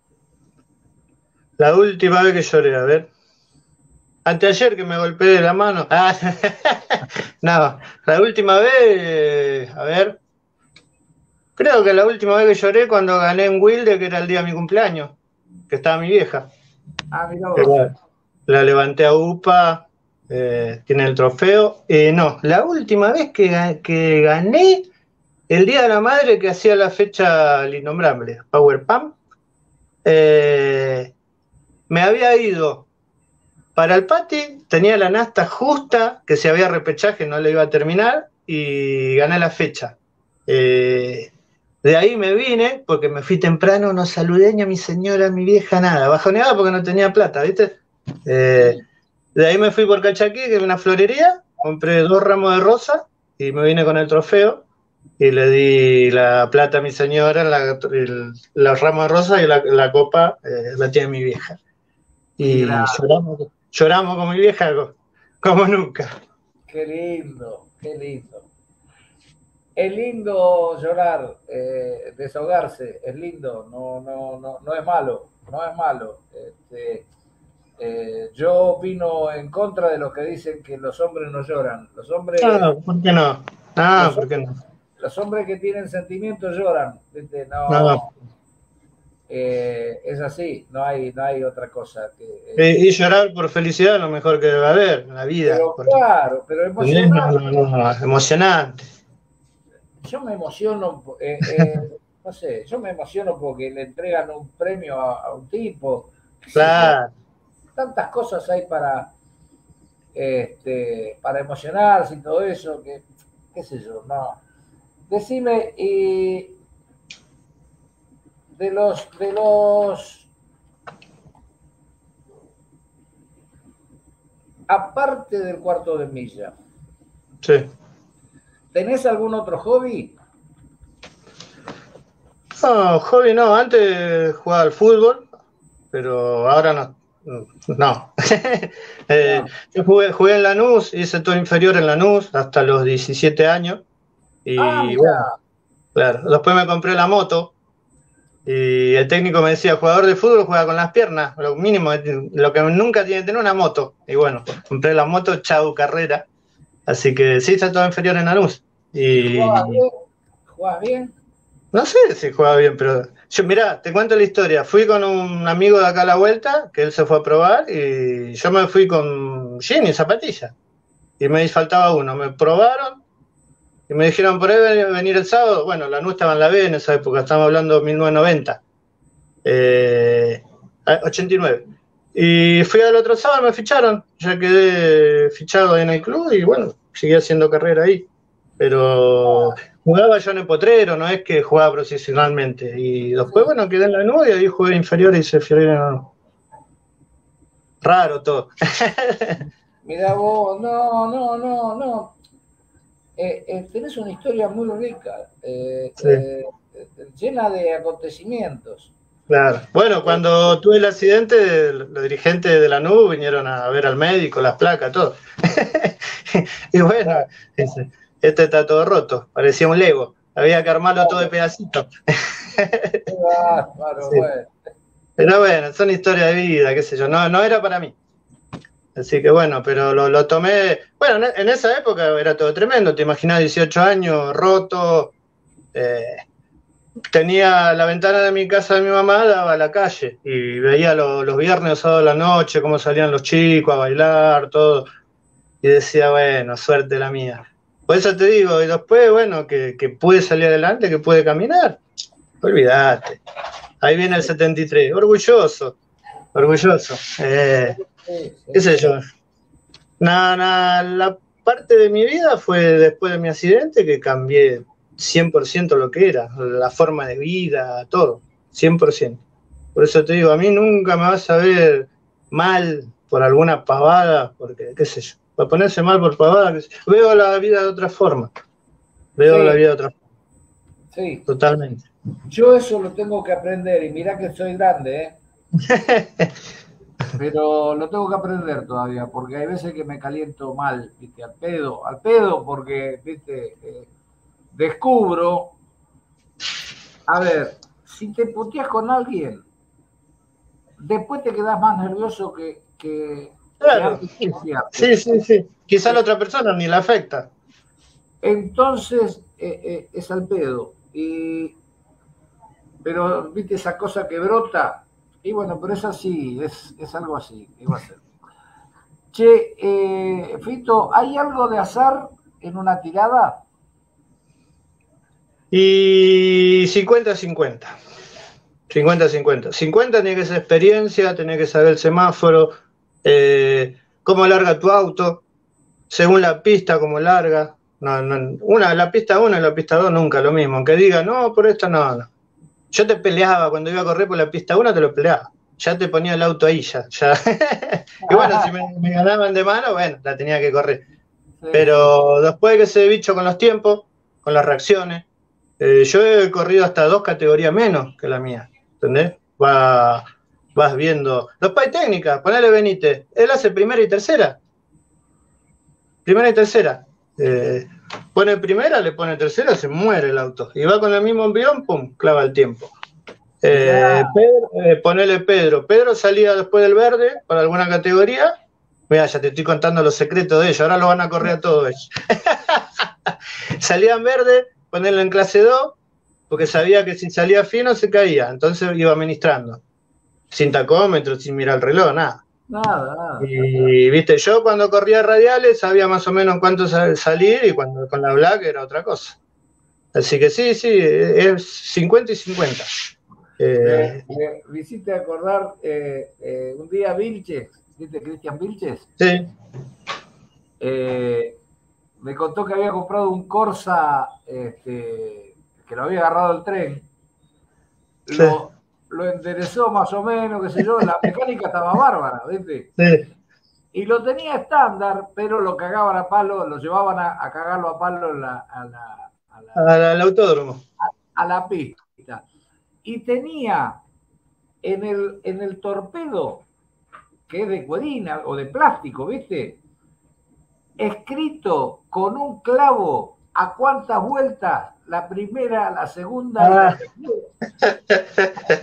La última vez que lloré, a ver. Anteayer que me golpeé la mano. No, la última vez, a ver. Creo que la última vez que lloré cuando gané en Wilde, que era el día de mi cumpleaños, que estaba mi vieja. Mirá vos. La levanté a UPA, tiene el trofeo. No, la última vez que gané, el Día de la Madre, que hacía la fecha El Innombrable, Power Pump, me había ido para el Pati, tenía la nasta justa, que si había repechaje no le iba a terminar, y gané la fecha. De ahí me vine, porque me fui temprano, no saludé ni a mi señora, a mi vieja, nada, bajoneada porque no tenía plata, ¿viste? De ahí me fui por Cachaquí, que es una florería, compré 2 ramos de rosa, y me vine con el trofeo, y le di la plata a mi señora, los ramos de rosa, y la copa la tiene mi vieja. Y lloramos con mi vieja como nunca. Qué lindo. Qué lindo. Es lindo llorar, desahogarse, es lindo, no es malo, no es malo. Yo opino en contra de los que dicen que los hombres no lloran. No, ¿por qué no? No, Los, ¿por qué no? los hombres que tienen sentimientos lloran, ¿viste? No. No, es así, no hay otra cosa. Y llorar por felicidad es lo mejor que debe haber en la vida. Pero claro, pero ¿Entendés? emocionar, No, emocionante. yo me emociono, no sé, yo me emociono porque le entregan un premio a un tipo, qué sé yo, Claro. tantas cosas hay para emocionarse y todo eso, que, qué sé yo, no. Decime, y de los, aparte del cuarto de milla, Sí. ¿tenés algún otro hobby? No, hobby no. Antes jugaba al fútbol, pero ahora no. No. No. Yo jugué en Lanús, hice todo inferior en Lanús hasta los 17 años. Ah, Y bueno, mira, claro. Después me compré la moto. Y el técnico me decía, jugador de fútbol juega con las piernas, lo mínimo, lo que nunca tiene que tener una moto. Y bueno, compré la moto, chau, carrera. Así que sí, está todo inferior en Lanús. ¿y jugabas Y bien? ¿Jugabas bien? no sé si juega bien, pero yo, mirá, te cuento la historia. Fui con un amigo de acá a la vuelta, que él se fue a probar, y yo me fui con jean y zapatilla. Y me faltaba uno. Me probaron y me dijeron, por ahí venir el sábado. Bueno, Lanús estaba en la B en esa época, estamos hablando de 1990. 89. Y fui al otro sábado, me ficharon, ya quedé fichado en el club y bueno, seguí haciendo carrera ahí. Pero jugaba yo en el Potrero, no es que jugaba profesionalmente. Y después, Sí. bueno, quedé en la nube y ahí jugué inferior y se fue raro todo. Mira vos, no. Tenés una historia muy rica, Sí, llena de acontecimientos. claro. Bueno, Eh, cuando tuve el accidente, los dirigentes de la nube vinieron a ver al médico, las placas, todo. Y bueno, claro, este está todo roto, parecía un Lego. Había que armarlo todo de pedacitos. qué bárbaro, Sí. bueno. Pero bueno, son historias de vida, qué sé yo. No, no era para mí. Así que bueno, pero lo tomé. Bueno, en esa época era todo tremendo. Te imaginas 18 años, roto. eh, Tenía la ventana de mi casa de mi mamá, daba a la calle. Y veía los viernes o sábados de la noche cómo salían los chicos a bailar, todo. Y decía, bueno, suerte la mía. Por eso te digo, y después, bueno, que pude salir adelante, que pude caminar. Olvídate. Ahí viene el 73. Orgulloso, orgulloso. Sí, ¿Qué sí, sé sí. yo? La parte de mi vida fue después de mi accidente que cambié 100% lo que era, la forma de vida, todo, 100%. Por eso te digo, a mí nunca me vas a ver mal por alguna pavada, porque, qué sé yo, para ponerse mal por pavada, veo la vida de otra forma, veo la Sí, vida de otra forma, sí. totalmente. Yo eso lo tengo que aprender y mira que soy grande, ¿eh? Pero lo tengo que aprender todavía, porque hay veces que me caliento mal, ¿viste? Al pedo, porque, ¿viste? Descubro, a ver, si te puteas con alguien, después te quedas más nervioso que Claro, antes de putearte. sí, sí, sí. Quizá la otra persona ni la afecta. Entonces, es al pedo. Pero, ¿viste esa cosa que brota? Y bueno, pero es así, es algo así, ¿qué va a ser? Che, Fito, ¿hay algo de azar en una tirada? Y 50-50. 50-50. 50 tiene que ser experiencia, tiene que saber el semáforo, cómo larga tu auto, según la pista, cómo larga. No, no, la pista 1 y la pista 2 nunca lo mismo. Aunque diga, no, por esto no, no. Yo te peleaba cuando iba a correr por la pista 1, te lo peleaba. Ya te ponía el auto ahí, ya. Y bueno, si me ganaban de mano, bueno, la tenía que correr. Sí, sí, Pero después que se bicho con los tiempos, con las reacciones, yo he corrido hasta 2 categorías menos que la mía, ¿entendés? Vas viendo. Después hay técnicas, ponele Benítez, él hace primera y tercera. Primera y tercera. Pone primera, le pone tercera, se muere el auto. Y va con el mismo envión, pum, clava el tiempo. Ponele Pedro. Pedro salía después del verde para alguna categoría. Mira, ya te estoy contando los secretos de ellos. Ahora lo van a correr a todos ellos. Salía en verde, ponerlo en clase 2, porque sabía que si salía fino se caía. Entonces iba administrando. Sin tacómetro, sin mirar el reloj, nada. Nada. Y viste, yo cuando corría radiales sabía más o menos cuánto salir, y cuando con la Black era otra cosa. Así que sí, es 50 y 50. Me hiciste acordar un día Vilches, ¿viste Cristian Vilches? Sí. Me contó que había comprado un Corsa, que lo había agarrado el tren. Sí. Lo enderezó más o menos, qué sé yo, la mecánica estaba bárbara, ¿viste? Sí. Y lo tenía estándar, pero lo cagaban a palo, lo llevaban a cagarlo a palo al autódromo. A la pista. Y tenía en el torpedo, que es de cuerina o de plástico, ¿viste? Escrito con un clavo a cuántas vueltas, la primera, la segunda y la tercera.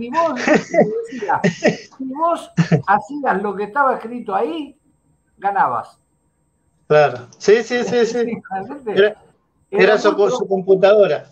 Si vos hacías lo que estaba escrito ahí, ganabas. Claro. Sí. Era su computadora.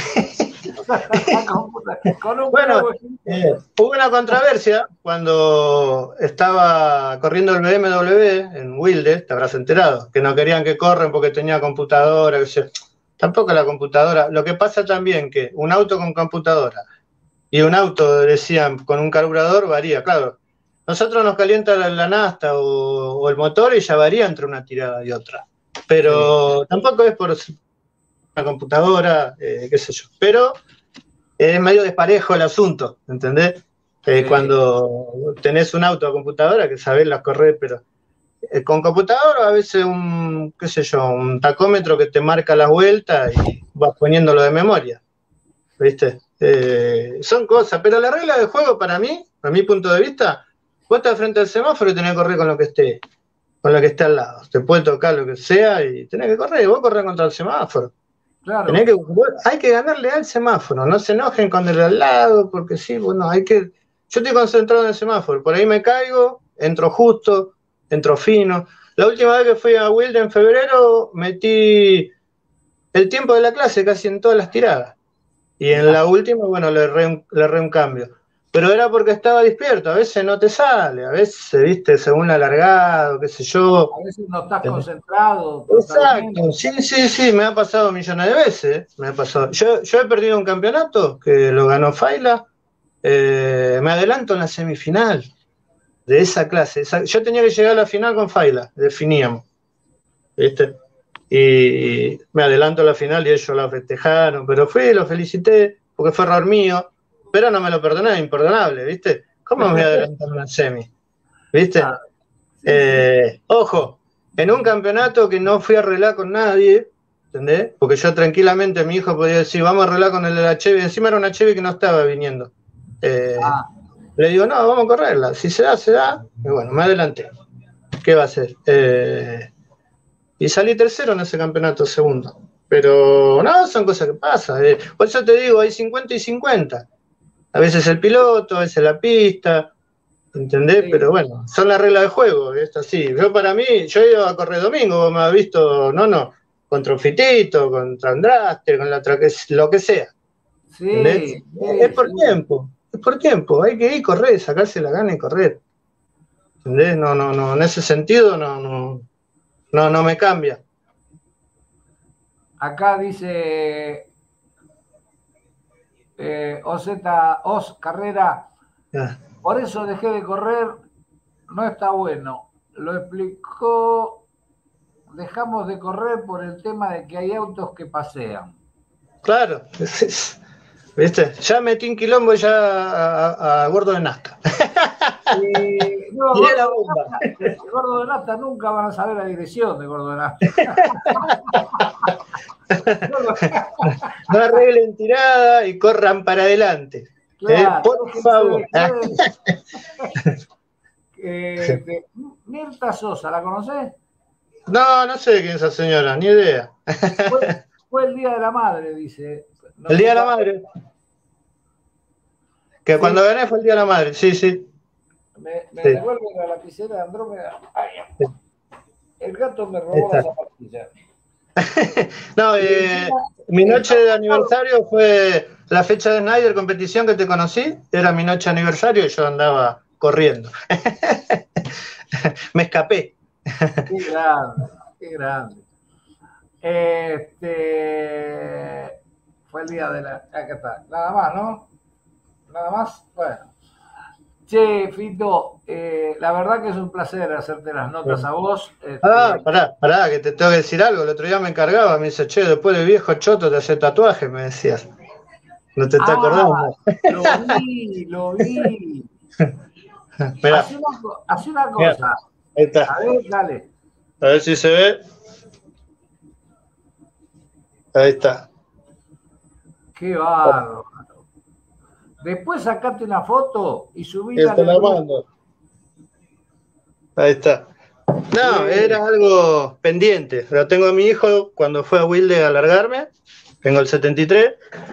Bueno, hubo una controversia cuando estaba corriendo el BMW en Wilde, te habrás enterado, que no querían que corran porque tenía computadora, tampoco la computadora. Lo que pasa también que un auto con computadora y un auto, decían, con un carburador varía, claro. Nosotros nos calienta la nafta o el motor y ya varía entre una tirada y otra. Pero tampoco es por una computadora, qué sé yo. Pero es medio desparejo el asunto, ¿entendés? Cuando tenés un auto a computadora que sabés las correr, pero con computadora a veces un tacómetro que te marca las vueltas y vas poniéndolo de memoria, ¿viste? Son cosas, pero la regla del juego para mí, a mi punto de vista, vos estás frente al semáforo y tenés que correr con lo que esté al lado. Te puede tocar lo que sea y tenés que correr, vos corres contra el semáforo. Claro. Hay que ganarle al semáforo, no se enojen con el de al lado, porque sí, bueno, yo estoy concentrado en el semáforo, por ahí me caigo, entro justo, entro fino. La última vez que fui a Wilde en febrero, metí el tiempo de la clase casi en todas las tiradas. Y en la última, bueno, le erré un cambio. Pero era porque estaba despierto, a veces no te sale, a veces, viste, según alargado, qué sé yo. A veces no estás concentrado. Exacto, sí, me ha pasado millones de veces, me ha pasado. Yo he perdido un campeonato que lo ganó Faila, me adelanto en la semifinal de esa clase. Yo tenía que llegar a la final con Faila, definíamos, ¿viste? Y me adelanto a la final y ellos la festejaron, pero lo felicité, porque fue error mío, pero no me lo perdoné, imperdonable, ¿viste? ¿Cómo me voy a adelantar en una semi? ¿Viste? Ojo, en un campeonato que no fui a arreglar con nadie, ¿entendés? Porque yo tranquilamente, mi hijo podía decir, vamos a arreglar con el de la Chevy, encima era una Chevy que no estaba viniendo. Le digo, no, vamos a correrla, si se da, y bueno, me adelanté. ¿Qué va a hacer? Y salí tercero en ese campeonato, segundo. Pero no, son cosas que pasan. Por eso te digo, hay 50 y 50. A veces el piloto, a veces la pista, ¿entendés? Sí. Pero bueno, son las reglas del juego, es así. Yo he ido a correr domingo, vos me has visto, contra un Fitito, contra Andraste, con la otra, lo que sea. Sí, es por tiempo, hay que ir, correr, sacarse la gana y correr. ¿Entendés? No, en ese sentido no me cambia. Acá dice Os Carrera, por eso dejé de correr, no está bueno. Lo explicó, dejamos de correr por el tema de que hay autos que pasean. Claro, ¿viste? Ya metí un quilombo ya a Gordo de Nasta. No, Gordo de Nasta nunca van a saber la dirección de Gordo de Nasta. No arreglen tirada y corran para adelante. Claro, por favor. Mirta Sosa, ¿la conocés? No, no sé quién es esa señora, ni idea. Fue el Día de la Madre, dice. No El sé Día de la cuándo. Madre. Que Sí, cuando gané fue el Día de la Madre, sí, sí. me Sí, devuelve la lapicera de Andrómeda. Ay, sí. el gato me Ahí robó la está. zapatilla. No, Y encima mi está noche de ocupado. aniversario fue la fecha de Snyder competición que te conocí. Era mi noche de aniversario y yo andaba corriendo. Me escapé. Qué grande, qué grande. Este, fue el día de la. Acá está. Nada más, ¿no? Nada más. Bueno. Che, Fito, la verdad que es un placer hacerte las notas a vos. Ah, pará, que te tengo que decir algo. El otro día me encargaba, me dice, che, después de viejo choto te hace tatuaje, me decías. No te está Ah, acordando. lo vi, lo vi. Mirá, Hace una mirá, cosa. ahí está. A ver, dale. A ver si se ve. Ahí está. Qué bárbaro. Después sacate una foto y subila Y en te el la grupo. mando. Ahí está. No, Sí. era algo pendiente. Lo tengo a mi hijo cuando fue a Wilde a largarme. Tengo el 73.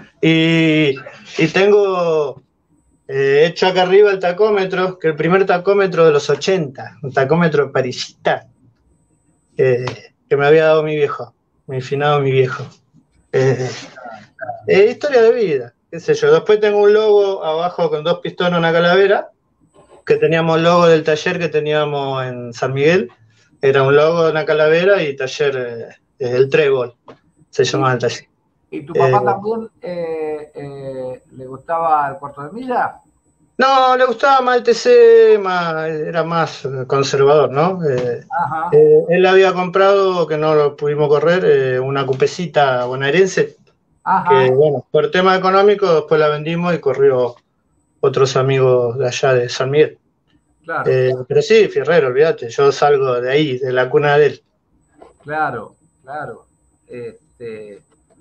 Y tengo hecho acá arriba el tacómetro, que el primer tacómetro de los 80, un tacómetro parisita, eh, que me había dado mi viejo, mi finado mi viejo. Eh, Historia de vida, qué sé yo. Después tengo un logo abajo con dos pistones, una calavera, que teníamos logo del taller que teníamos en San Miguel. Era un logo de una calavera y taller, el Trébol, se ¿Y, llamaba el taller. y tu Eh, papá también le gustaba el cuarto de milla? no, le gustaba más el TC, era más conservador, ¿no? Ajá, Él había comprado, que no lo pudimos correr, una cupecita bonaerense, que ajá, bueno, por tema económico después la vendimos y corrió otros amigos de allá de San Miguel. claro, Pero sí, Fierrero, olvídate, yo salgo de ahí, de la cuna de él. claro, claro. Este,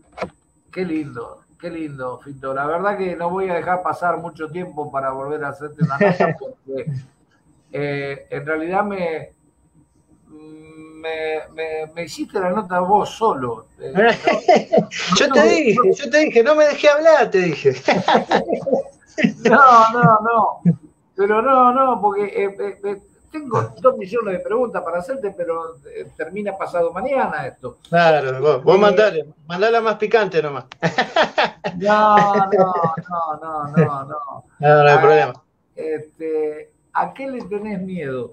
qué lindo, Fito. La verdad que no voy a dejar pasar mucho tiempo para volver a hacerte una nota porque en realidad me hiciste la nota vos solo. Yo te dije, no me dejé hablar, te dije. No, no, no. Pero no, porque tengo 2 millones de preguntas para hacerte, pero termina pasado mañana esto. Claro, vos Eh, mandala más picante nomás. no, no, no, no, no, no. No, no hay A, problema. ¿A qué le tenés miedo?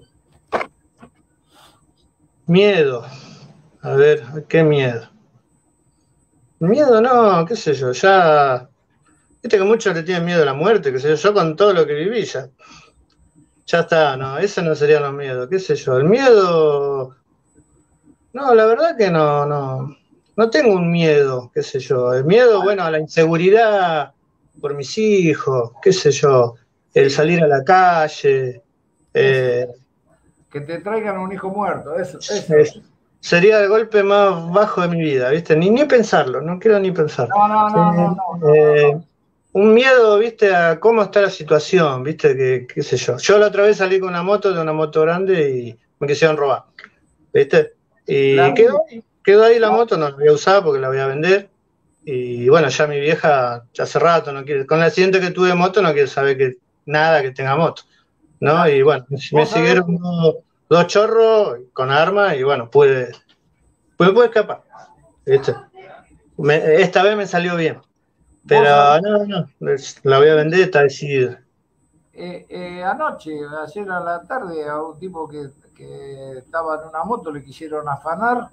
Miedo. A ver, ¿qué miedo? Miedo no, qué sé yo, ya. Viste que muchos le tienen miedo a la muerte, qué sé yo, yo con todo lo que viví ya está, no, ese no serían los miedos, qué sé yo. El miedo, no, la verdad que no tengo un miedo, qué sé yo. El miedo, bueno, a la inseguridad por mis hijos, qué sé yo, el Sí, salir a la calle, eso. eh, Que te traigan un hijo muerto, eso. es- sería el golpe más bajo de mi vida, ¿viste? Ni pensarlo, no quiero ni pensar. No, no, no, no, no, no, no, Eh, no. un miedo, ¿viste? A cómo está la situación, ¿viste? Que, qué sé yo. Yo la otra vez salí con una moto, de una moto grande y me quisieron robar, ¿viste? La Y vi, quedó ahí la la- moto, no la voy a usar porque la voy a vender. Y bueno, ya mi vieja, ya hace rato, no quiere, con el accidente que tuve de moto, no quiere saber que nada que tenga moto, ¿no? la- Y bueno, me vos sabés siguieron que dos chorros con armas y bueno, pude escapar, ¿viste? Esta vez me salió bien, vos sabés pero no, la voy a vender, está decidida. anoche, ayer a la tarde, a un tipo que estaba en una moto le quisieron afanar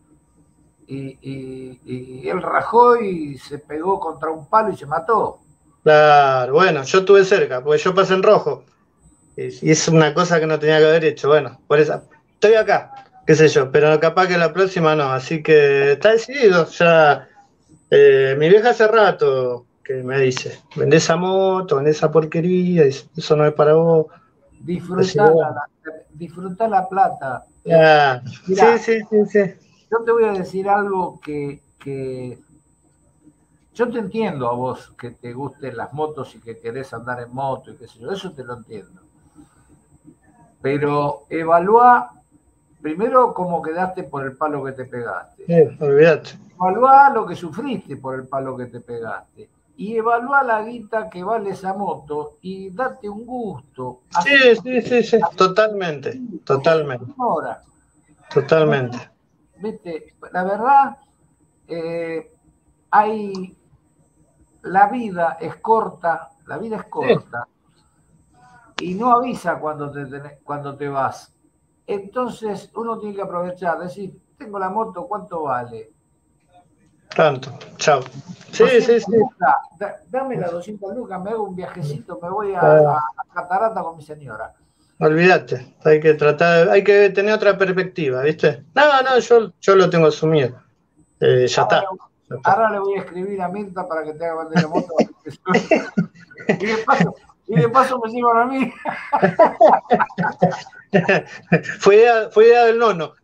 y él rajó y se pegó contra un palo y se mató. Claro, bueno, yo estuve cerca, porque yo pasé en rojo, y es una cosa que no tenía que haber hecho, bueno, por eso estoy acá, qué sé yo, pero capaz que la próxima no, así que está decidido, ya. Mi vieja hace rato que me dice, vendé esa moto, vendé esa porquería, eso no es para vos. Así que Disfrutá bueno, disfrutá la plata. ya. Sí, Mirá, sí, sí, sí. yo te voy a decir algo que yo te entiendo a vos, que te gusten las motos y que querés andar en moto y qué sé yo, eso te lo entiendo. Pero evalúa primero cómo quedaste por el palo que te pegaste. Olvídate. Evaluá lo que sufriste por el palo que te pegaste. Y evaluá la guita que vale esa moto y date un gusto. Sí, totalmente. Ahora, Totalmente. viste, la verdad, la vida es corta y no avisa cuando te vas. Entonces uno tiene que aprovechar, decir, tengo la moto, ¿cuánto vale? Tanto, chao. Sí. Lucas, dame las 200 lucas, me hago un viajecito, me voy a Catarata con mi señora. Olvídate, hay que tener otra perspectiva, ¿viste? No, yo lo tengo asumido. Ya está. Ahora le voy a escribir a Mirta para que te haga vender la moto. y de paso me llevan a mí. Fue idea del nono.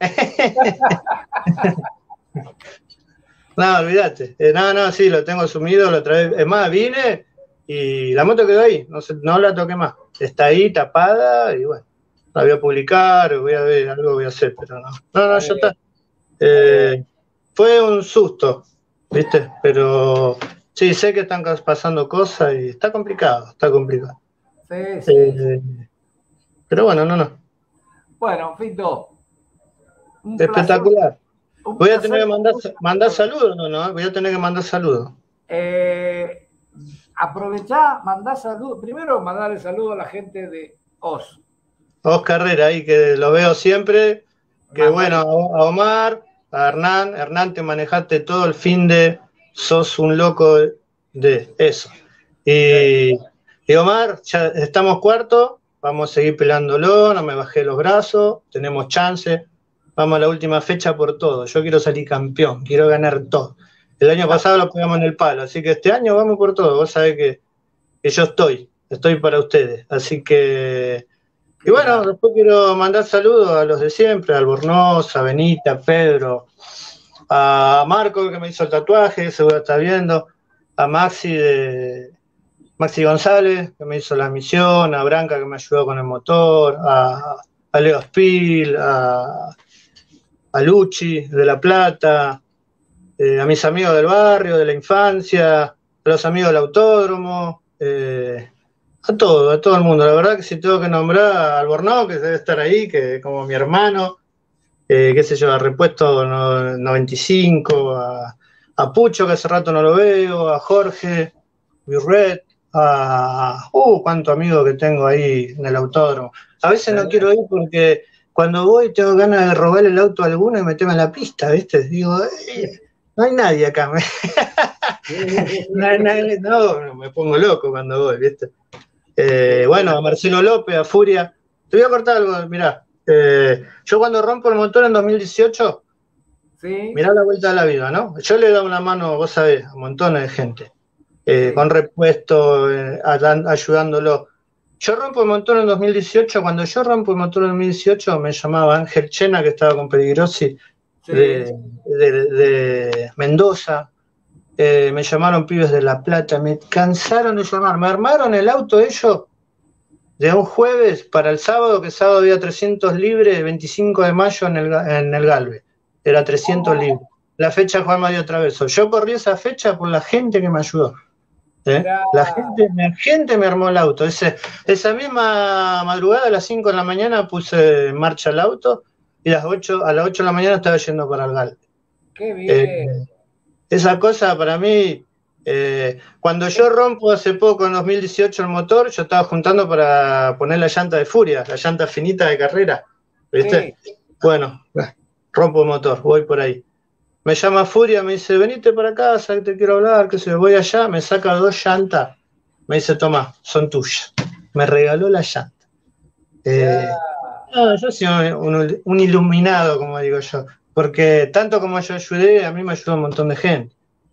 No, olvídate. Sí, lo tengo asumido, lo trae. Es más, vine y la moto quedó ahí, no la toqué más. Está ahí tapada y bueno, la voy a publicar, voy a ver, algo voy a hacer, pero no, ya está. Fue un susto, ¿viste? Pero sí, sé que están pasando cosas y está complicado. Sí. Pero bueno, no. Bueno, Fito. Espectacular. Voy a tener que mandar saludos, ¿no? Voy a tener que mandar saludos. Aprovechá, mandá saludos. Primero, mandarle saludos a la gente de Oz Carrera, ahí que lo veo siempre. Que bueno, a Omar, a Hernán. Hernán, te manejaste todo el fin de. Sos un loco de eso. Y Omar, ya estamos cuarto. Vamos a seguir peleándolo. No me bajé los brazos. Tenemos chance. Vamos a la última fecha por todo. Yo quiero salir campeón, quiero ganar todo. El año pasado lo pegamos en el palo, así que este año vamos por todo. Vos sabés que yo estoy para ustedes. Así que, y bueno, después quiero mandar saludos a los de siempre, a Albornoz, a Benita, a Pedro, a Marco que me hizo el tatuaje, seguro está viendo, a Maxi González que me hizo la misión, a Branca que me ayudó con el motor, a Leo Spil, a Luchi de La Plata, a mis amigos del barrio, de la infancia, a los amigos del autódromo, a todo el mundo. La verdad que si tengo que nombrar a Albornoz, que debe estar ahí, que como mi hermano, qué sé yo, a Repuesto 95, a Pucho, que hace rato no lo veo, a Jorge, Virret, cuánto amigo que tengo ahí en el autódromo. A veces no quiero ir porque cuando voy tengo ganas de robar el auto a alguno y meterme en la pista, ¿viste? Digo, no hay nadie acá. No, me pongo loco cuando voy, ¿viste? Bueno, a Marcelo López, a Furia. Te voy a cortar algo, mirá. Yo cuando rompo el motor en 2018, mirá la vuelta de la vida, ¿no? Yo le he dado una mano, vos sabés, a montones de gente. Con repuesto, ayudándolo. Yo rompo el motor en 2018. Cuando yo rompo el motor en 2018, me llamaba Ángel Chena, que estaba con Peligrosi, de Mendoza. Me llamaron pibes de La Plata, me cansaron de llamar. Me armaron el auto ellos de un jueves para el sábado, que sábado había 300 libres, 25 de mayo en el Galve. Era 300 libres. La fecha Juan Mario Traverso. Yo corrí esa fecha por la gente que me ayudó. La gente me armó el auto. Esa misma madrugada, a las 5 de la mañana, puse en marcha el auto y a las 8 de la mañana estaba yendo para el Galve. ¡Qué bien! Esa cosa para mí, cuando yo rompo hace poco, en 2018, el motor, yo estaba juntando para poner la llanta de Furia, la llanta finita de carrera, ¿viste? Sí. Bueno, rompo el motor, voy por ahí. Me llama Furia, me dice, venite para casa, que te quiero hablar, que se voy allá, me saca 2 llantas, me dice, toma, son tuyas. Me regaló la llanta. Yo soy un iluminado, como digo yo, porque tanto como yo ayudé, a mí me ayudó un montón de gente.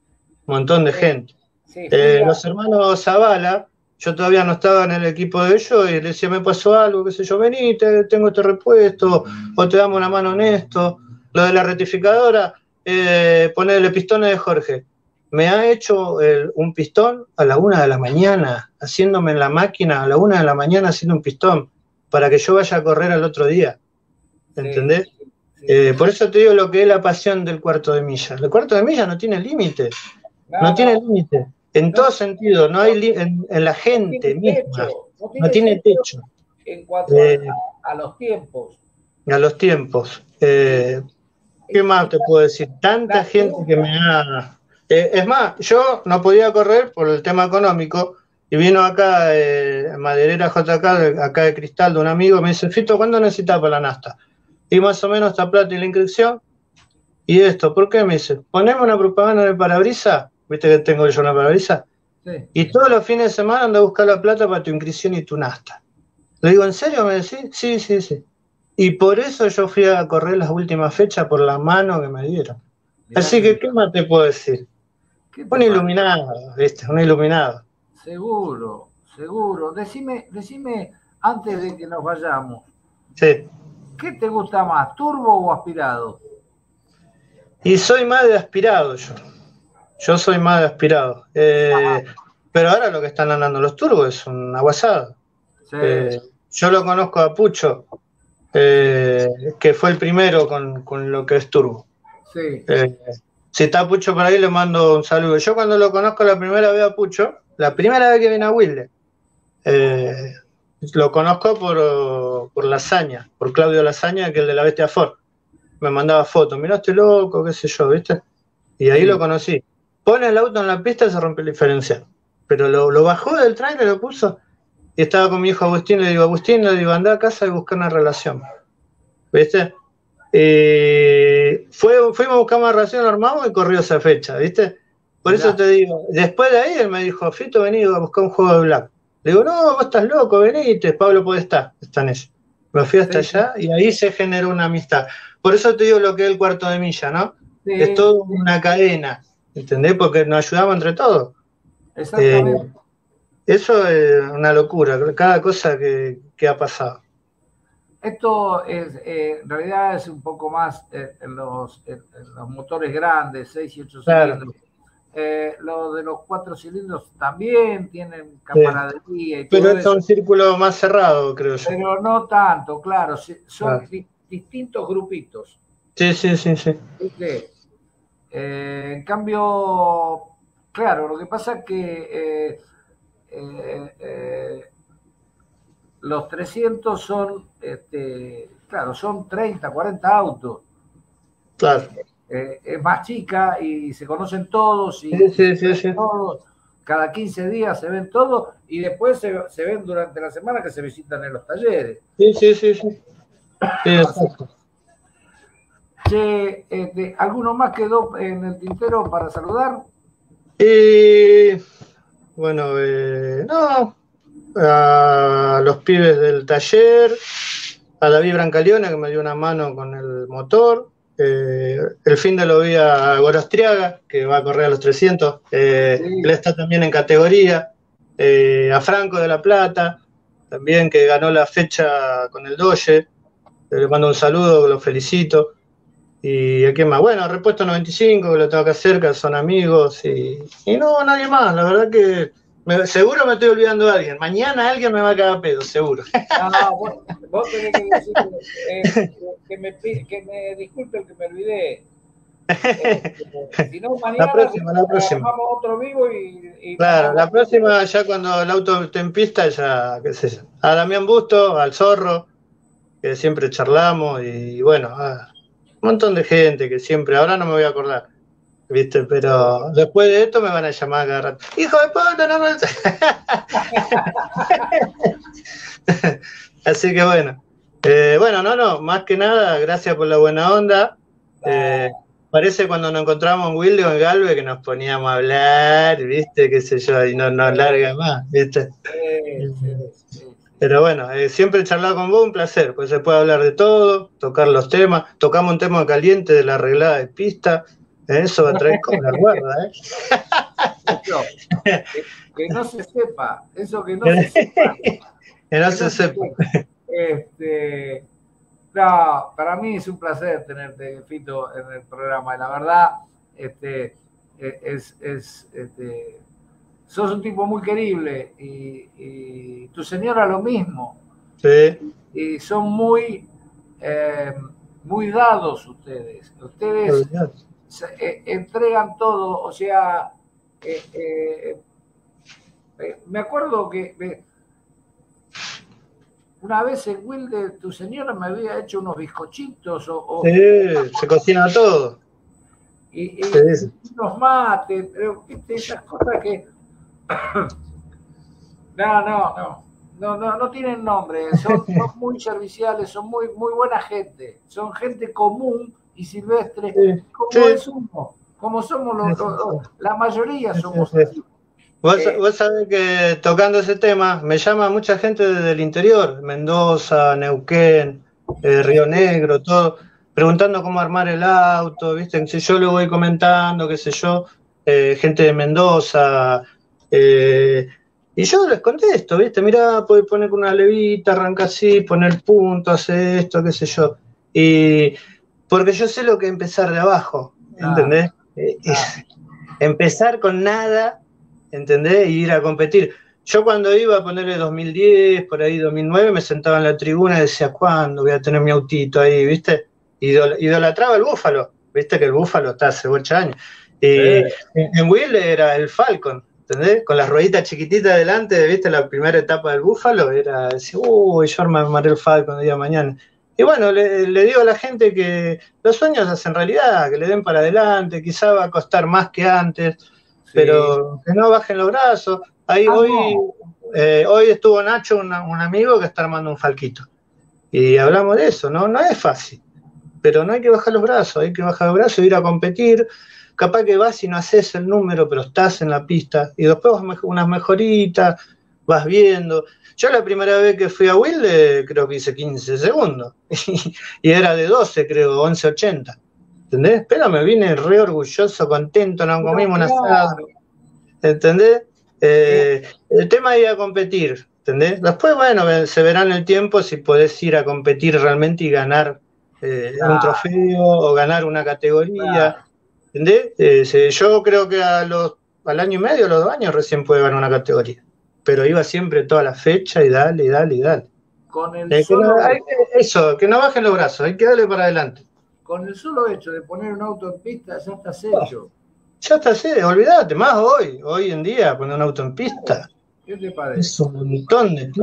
Sí, los hermanos Zavala, yo todavía no estaba en el equipo de ellos y le decía, me pasó algo, qué sé yo, venite, tengo este repuesto, o te damos una mano en esto. Lo de la rectificadora, ponerle pistones de Jorge. Me ha hecho un pistón a la 1 de la mañana, haciéndome en la máquina a la 1 de la mañana haciendo un pistón, para que yo vaya a correr al otro día. ¿Entendés? Sí. Por eso te digo lo que es la pasión del cuarto de milla. El cuarto de milla no tiene límite, no tiene límite, en todo sentido, no hay en la gente misma, no tiene techo. En cuanto a los tiempos. A los tiempos. ¿Qué más te puedo decir? Tanta gente que me ha... es más, yo no podía correr por el tema económico y vino acá Maderera JK, acá de Cristal, de un amigo, me dice, Fito, ¿cuándo necesitas para la nafta? Y más o menos esta plata y la inscripción. Y esto, ¿por qué? Me dice, poneme una propaganda en el parabrisas, viste que tengo yo una parabrisas, sí. Y todos los fines de semana ando a buscar la plata para tu inscripción y tu nafta. Le digo, ¿en serio me decís? Sí, sí, sí. Y por eso yo fui a correr las últimas fechas por la mano que me dieron. Mirá. Así que, ¿qué más te puedo decir? Un iluminado, ¿viste? Un iluminado. Seguro, seguro. Decime, antes de que nos vayamos. Sí. ¿Qué te gusta más, turbo o aspirado? Y soy más de aspirado yo. Yo soy más de aspirado. Pero ahora lo que están andando los turbos es una guasada. Sí. Yo lo conozco a Pucho, que fue el primero con lo que es turbo. Sí. Si está Pucho por ahí, le mando un saludo. Yo cuando lo conozco la primera vez a Pucho, la primera vez que vine a Wilde, lo conozco por Lasaña, por Claudio Lasaña, que es el de la Bestia Ford. Me mandaba fotos, mirá este loco, qué sé yo, ¿viste? Y ahí lo conocí. Pone el auto en la pista y se rompe el diferencial. Pero lo bajó del trailer, lo puso, y estaba con mi hijo Agustín, le digo, andá a casa y buscar una relación. ¿Viste? Fuimos a buscar una relación, lo armamos y corrió esa fecha, ¿viste? Por eso te digo, después de ahí él me dijo, Fito, vení a buscar un juego de Black. Le digo, no, vos estás loco, venite, Pablo puede estar, está en eso. Me fui hasta allá y ahí se generó una amistad. Por eso te digo lo que es el cuarto de milla, ¿no? Sí. Es todo una cadena, ¿entendés? Porque nos ayudamos entre todos. Exactamente. Eso es una locura, cada cosa que ha pasado. Esto es, en realidad es un poco más en los motores grandes, 6 y 8 cilindros. Los de los 4 cilindros también tienen camaradería y todo. Pero es un círculo más cerrado, creo yo. Pero no tanto, claro, son distintos grupitos. Sí, sí, sí, sí. En cambio, claro, lo que pasa es que los 300 son, claro, son 30, 40 autos. Claro. Es más chica y se conocen todos y sí. Todos, cada 15 días se ven todos y después se ven durante la semana que se visitan en los talleres. Sí. Exacto. Che, ¿alguno más quedó en el tintero para saludar? Bueno, no, a los pibes del taller, a David Brancaleona que me dio una mano con el motor. El fin de lo vi a Gorostriaga, que va a correr a los 300. Él está también en categoría. A Franco de La Plata, también que ganó la fecha con el Doge. Le mando un saludo, lo felicito. ¿Y a quién más? Bueno, Repuesto 95, que lo tengo acá cerca, son amigos. Y no, nadie más. La verdad que seguro me estoy olvidando de alguien. Mañana alguien me va a cagar pedo, seguro. No, vos tenés que decir que me disculpe el que me olvidé. Si no, mañana la próxima. Vamos otro vivo y claro, la próxima ya cuando el auto esté en pista, ya, qué sé yo. A Damián Busto, al Zorro, que siempre charlamos, y bueno, un montón de gente que siempre, ahora no me voy a acordar. ¿Viste? Pero después de esto me van a llamar cada rato. ¡Hijo de puta! No me... Así que bueno. No, más que nada, gracias por la buena onda. Parece cuando nos encontramos en Wilde o en Galve que nos poníamos a hablar, ¿viste? Qué sé yo, y no nos larga más, ¿viste? Sí. Pero bueno, siempre charlar con vos, un placer, pues se puede hablar de todo, tocar los temas. Tocamos un tema caliente de la arreglada de pista. Eso va a traer con la guarda, que no se sepa, eso que no se sepa. Que no se sepa. No, para mí es un placer tenerte, Fito, en el programa. Y la verdad, sos un tipo muy querible y tu señora lo mismo. Sí. Y son muy muy dados ustedes. Ustedes entregan todo, o sea, me acuerdo que una vez en Wilde tu señora me había hecho unos bizcochitos sí, se cocina todo. Y unos mates, pero esas cosas que no tienen nombre, son muy serviciales, son muy buena gente, son gente común y silvestre, Sí, como es uno, como somos la mayoría somos así. Vos sabés que tocando ese tema me llama mucha gente del interior, Mendoza, Neuquén, Río Negro, todo, preguntando cómo armar el auto, ¿viste? Si yo le voy comentando, qué sé yo, gente de Mendoza, y yo les contesto, ¿viste? Mirá, podés poner con una levita, arranca así, poner punto, hace esto, qué sé yo. Y porque yo sé lo que es empezar de abajo, ¿entendés? Empezar con nada, ¿entendés? Y ir a competir. Yo cuando iba a ponerle 2010, por ahí 2009, me sentaba en la tribuna y decía, ¿cuándo voy a tener mi autito ahí, viste? Idolatraba el Búfalo, viste que el Búfalo está hace 8 años. Y en Will era el Falcon, ¿entendés? Con las rueditas chiquititas adelante, viste, la primera etapa del Búfalo, era decir, uy, yo armaré el Falcon el día de mañana. Y bueno, le digo a la gente que los sueños hacen realidad, que le den para adelante, quizá va a costar más que antes, pero que no bajen los brazos. Ahí hoy estuvo Nacho, un amigo que está armando un falquito. Y hablamos de eso, ¿no? No es fácil, pero no hay que bajar los brazos, hay que bajar los brazos e ir a competir. Capaz que vas y no haces el número, pero estás en la pista. Y después unas mejoritas, vas viendo. Yo la primera vez que fui a Wilde, creo que hice 15 segundos. Y era de 12, creo, 11:80. ¿Entendés? Pero me vine re orgulloso, contento, nos comimos un asado. ¿Entendés? El tema de ir a competir, ¿entendés? Después, bueno, se verá en el tiempo si podés ir a competir realmente y ganar un trofeo o ganar una categoría, ¿entendés? Yo creo que al año y medio, a los 2 años, recién puede ganar una categoría. Pero iba siempre toda la fecha y dale. Con el solo eso, que no bajen los brazos, hay que darle para adelante. Con el solo hecho de poner un auto en pista ya estás hecho. Ya está, sí, olvídate, más hoy en día, poner un auto en pista. ¿Qué te parece? Es un montón de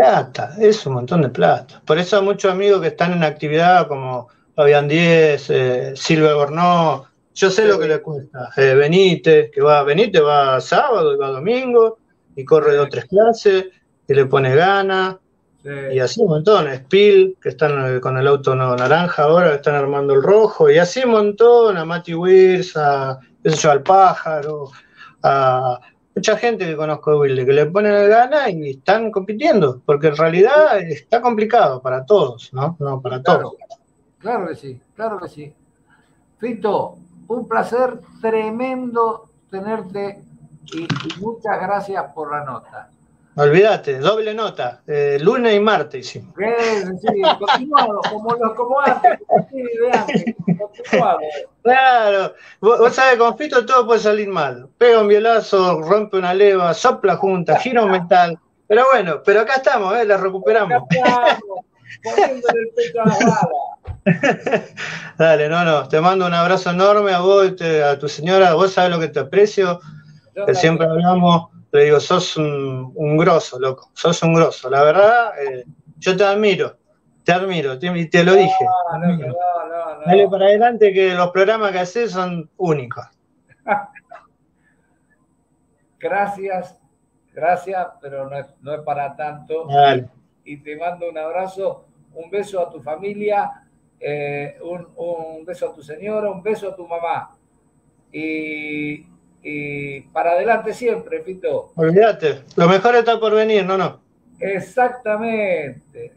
plata, Por eso hay muchos amigos que están en actividad como Fabián Díez, Silvia Albornoz, yo sé lo que le cuesta. Benítez va sábado y va domingo, y corre 2 o 3 clases, y le pone ganas, y así un montón. Spill, que están con el auto naranja ahora, que están armando el rojo, y así un montón, a Mati Wirs, al Pájaro, a mucha gente que conozco de Wilde, que le ponen ganas y están compitiendo, porque en realidad está complicado para todos, ¿no? No para todos. Claro que sí. Fito, un placer tremendo tenerte y muchas gracias por la nota. Olvídate, doble nota, lunes y martes hicimos. Sí, continuado, como antes, continuado. Claro, vos sabés, con Fito todo puede salir mal. Pega un violazo, rompe una leva, sopla junta, gira un metal. Pero bueno, acá estamos, la recuperamos. Acá estamos, poniéndole el pecho a la bala. Dale, no, te mando un abrazo enorme a vos, a tu señora, vos sabés lo que te aprecio, que siempre hablamos, le digo, sos un grosso, loco, sos un grosso, la verdad, yo te admiro, y te lo dije. No. Dale para adelante que los programas que haces son únicos. Gracias, pero no es para tanto. Y te mando un abrazo, un beso a tu familia, un beso a tu señora, un beso a tu mamá. Y para adelante siempre, Fito. Olvídate, lo mejor está por venir, ¿no? Exactamente.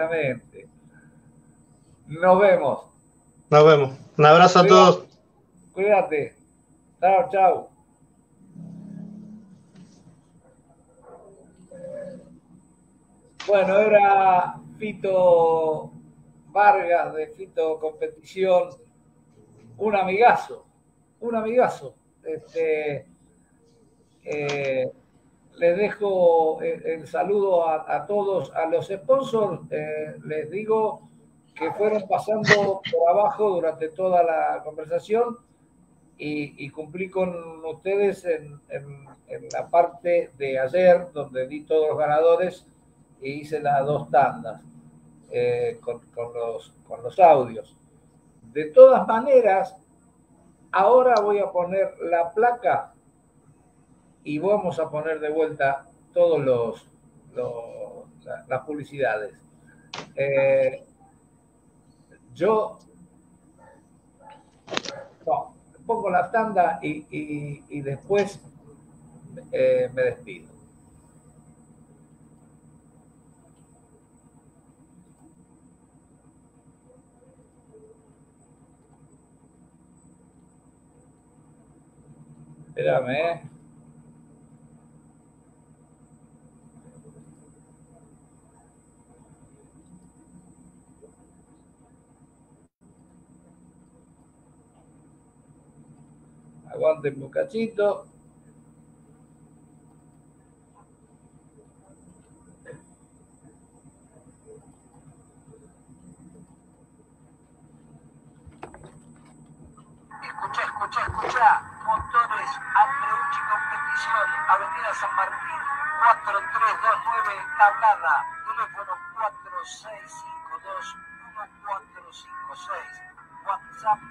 Nos vemos. Un abrazo a todos. Cuídate. Chao. Bueno, era Fito Vargas de Fito Competición, un amigazo. Les dejo el saludo a todos, a los sponsors, les digo que fueron pasando por abajo durante toda la conversación y cumplí con ustedes en la parte de ayer, donde di todos los ganadores e hice las 2 tandas con los audios. De todas maneras, ahora voy a poner la placa y vamos a poner de vuelta todos las publicidades. Yo pongo la tanda y después me despido. Espérame, aguanten un cachito. Escucha. Motores Andreucci Competición, Avenida San Martín, 4329, Tablada, teléfono 4652-1456, WhatsApp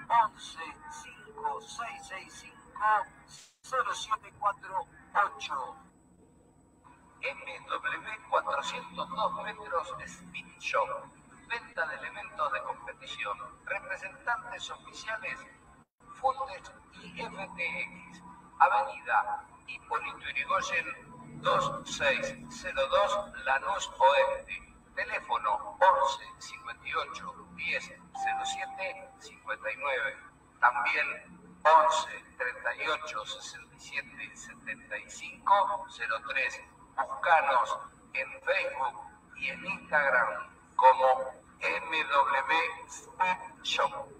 11-5665-0748. MW 402 metros Speed Shop, venta de elementos de competición, representantes oficiales Fundes y FTX, Avenida Hipólito Yrigoyen 2602, Lanús Oeste, teléfono 11 58 10 07 59, también 11 38 67 75 03. Buscanos en Facebook y en Instagram como MW Speed Shop.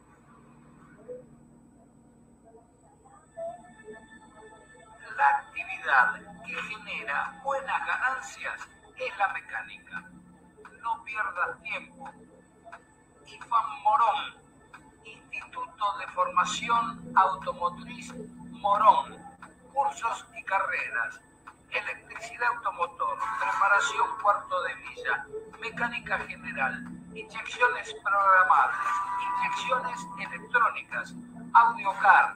La actividad que genera buenas ganancias es la mecánica. No pierdas tiempo. IFAM Morón, Instituto de Formación Automotriz Morón, cursos y carreras, electricidad automotor, preparación cuarto de milla, mecánica general, inyecciones programables, inyecciones electrónicas, audiocar.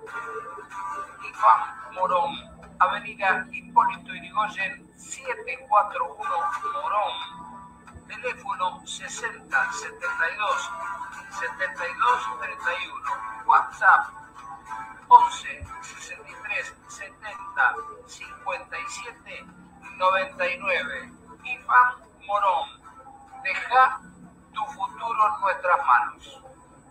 IFAM Morón, Avenida Hipólito Yrigoyen 741 Morón, teléfono 60 72 72 31, WhatsApp 11 63 70 57 99. IFAM Morón, deja tu futuro en nuestras manos.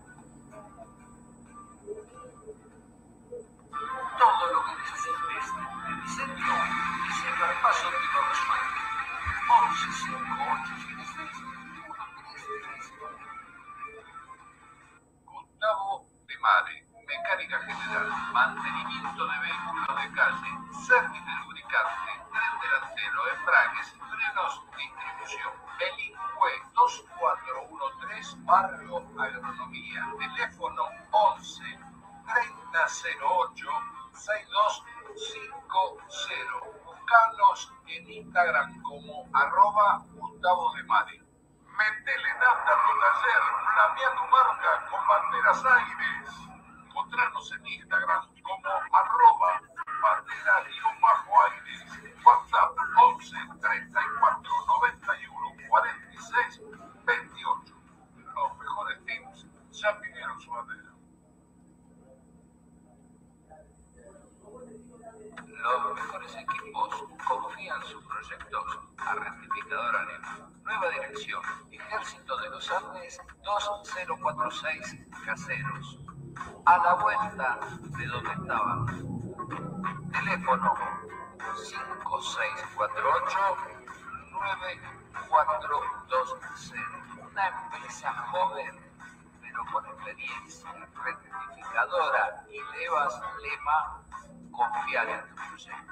Todo lo que necesites de diseño al paso te lo resuelve. 11 58 76 1339. Gustavo de Mare, mecánica general, mantenimiento de vehículos de calle, servicio de lubricante, tren delantero, embragues, frenos, distribución. Belicue 2413, Barrio Agronomía, teléfono 11 3008 6250. Buscanos en Instagram como @Gustavo de Mare. Métele data a tu taller, flamea tu marca con banderas Aires. Encontranos en Instagram como @bandera_aires. WhatsApp 11 34 91 46 28. Los mejores tips ya pidieron su bandera. Los mejores equipos confían sus proyectos a Rectificadora Arena. Nueva dirección, Ejército de los Andes 2046 Caseros. A la vuelta de donde estábamos. Teléfono 5648-9420. Una empresa joven, pero con experiencia. Rectificadora y Levas Lema, confiar en tu proyecto.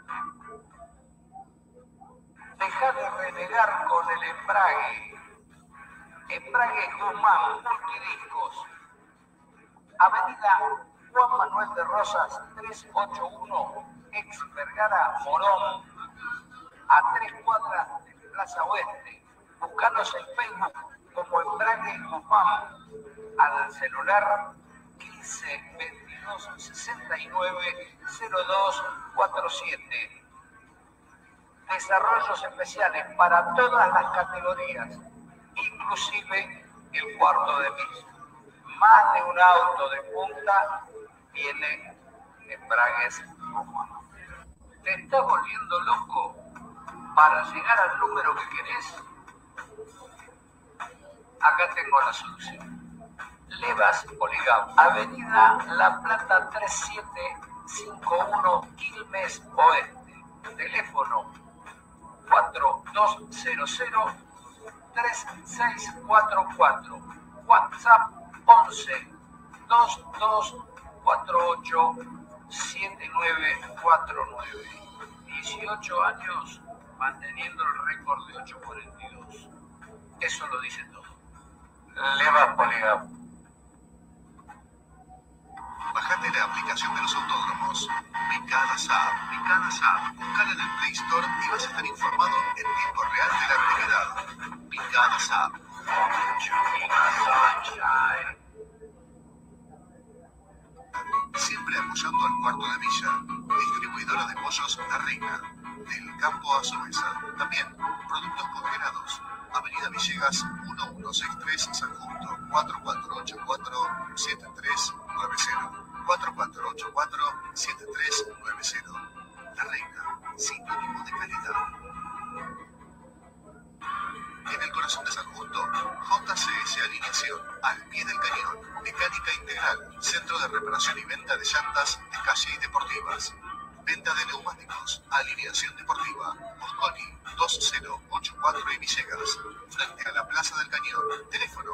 Deja de renegar con el embrague. Embrague Guzmán, Multidiscos. Avenida Juan Manuel de Rosas, 381, ex Vergara Morón, a 3 cuadras de Plaza Oeste. Búscanos en Facebook como Embrague Guzmán, al celular 15 22 69 02 47. Desarrollos especiales para todas las categorías, inclusive el cuarto de milla. Más de un auto de punta tiene embragues Guzmán. ¿Te estás volviendo loco para llegar al número que querés? Acá tengo la solución. Levas Poligam, Avenida La Plata 3751, Quilmes Oeste. Teléfono 4200-3644. WhatsApp 11 2248 7949. 18 años manteniendo el récord de 842. Eso lo dice todo. Levas Poligam. Bajate la aplicación de los autódromos. Picadas App. Picadas App. Buscala en el Play Store y vas a estar informado en tiempo real de la actividad. Picadas App. Siempre apoyando al cuarto de milla. Distribuidora de pollos La Reina. Del campo a su mesa. También productos congelados. Avenida Villegas 1163 San Justo. 4484-7390. 4484-7390. La Reina, sinónimo de calidad. En el corazón de San Justo, JCS Alineación, al pie del cañón, mecánica integral, centro de reparación y venta de llantas de calle y deportivas. Venta de neumáticos, alineación deportiva, Mosconi 2084 y Villegas, frente a la Plaza del Cañón. Teléfono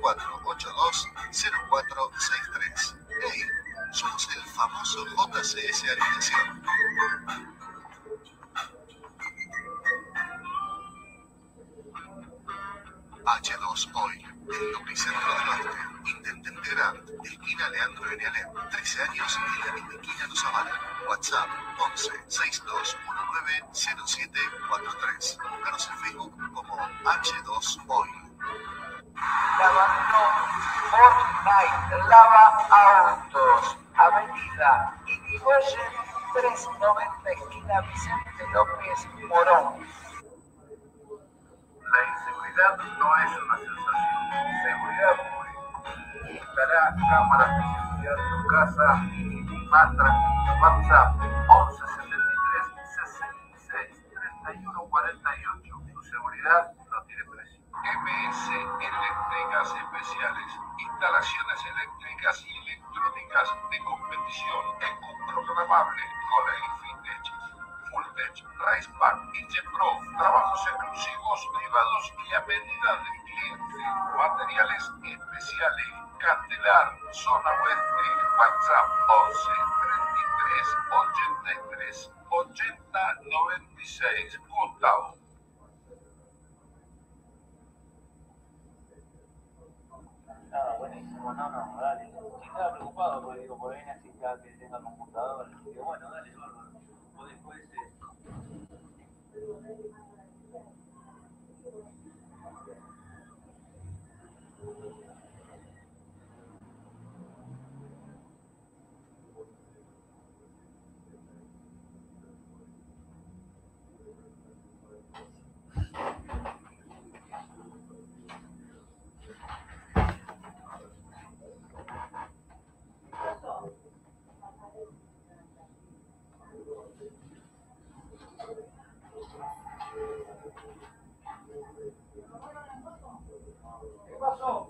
4482-0463. ¡Hey! Somos el famoso JCS Alineación. H2 Oil, el lubricentro del oeste. Intendente Grant, esquina Leandro N. Alem. 13 años y la misma esquina nos avala. WhatsApp 11 6219 0743. Búscanos en Facebook como H2 Oil. Lavando Fortnite, lava autos, Avenida Irigoyen 390, esquina Vicente López Morón. La inseguridad no es una sensación, seguridad pura. Instalá cámaras de seguridad en tu casa más tranquilo. WhatsApp 11 73 66 31 48. Tu seguridad no tiene precio. MS Eléctricas Especiales. Instalaciones eléctricas y electrónicas de competición en un programable con el Fintech, Fulltech, Raceback, Pro, trabajos exclusivos, privados y a medida del cliente. Materiales especiales. Cantelar, zona oeste. WhatsApp 11 33 83 80 96. Gustavo. Buenísimo, no, dale. Si estaba preocupado, porque digo, por ahí necesita que tenga computadora. Digo, bueno, dale, bárbaro. O después, ¿Qué pasó?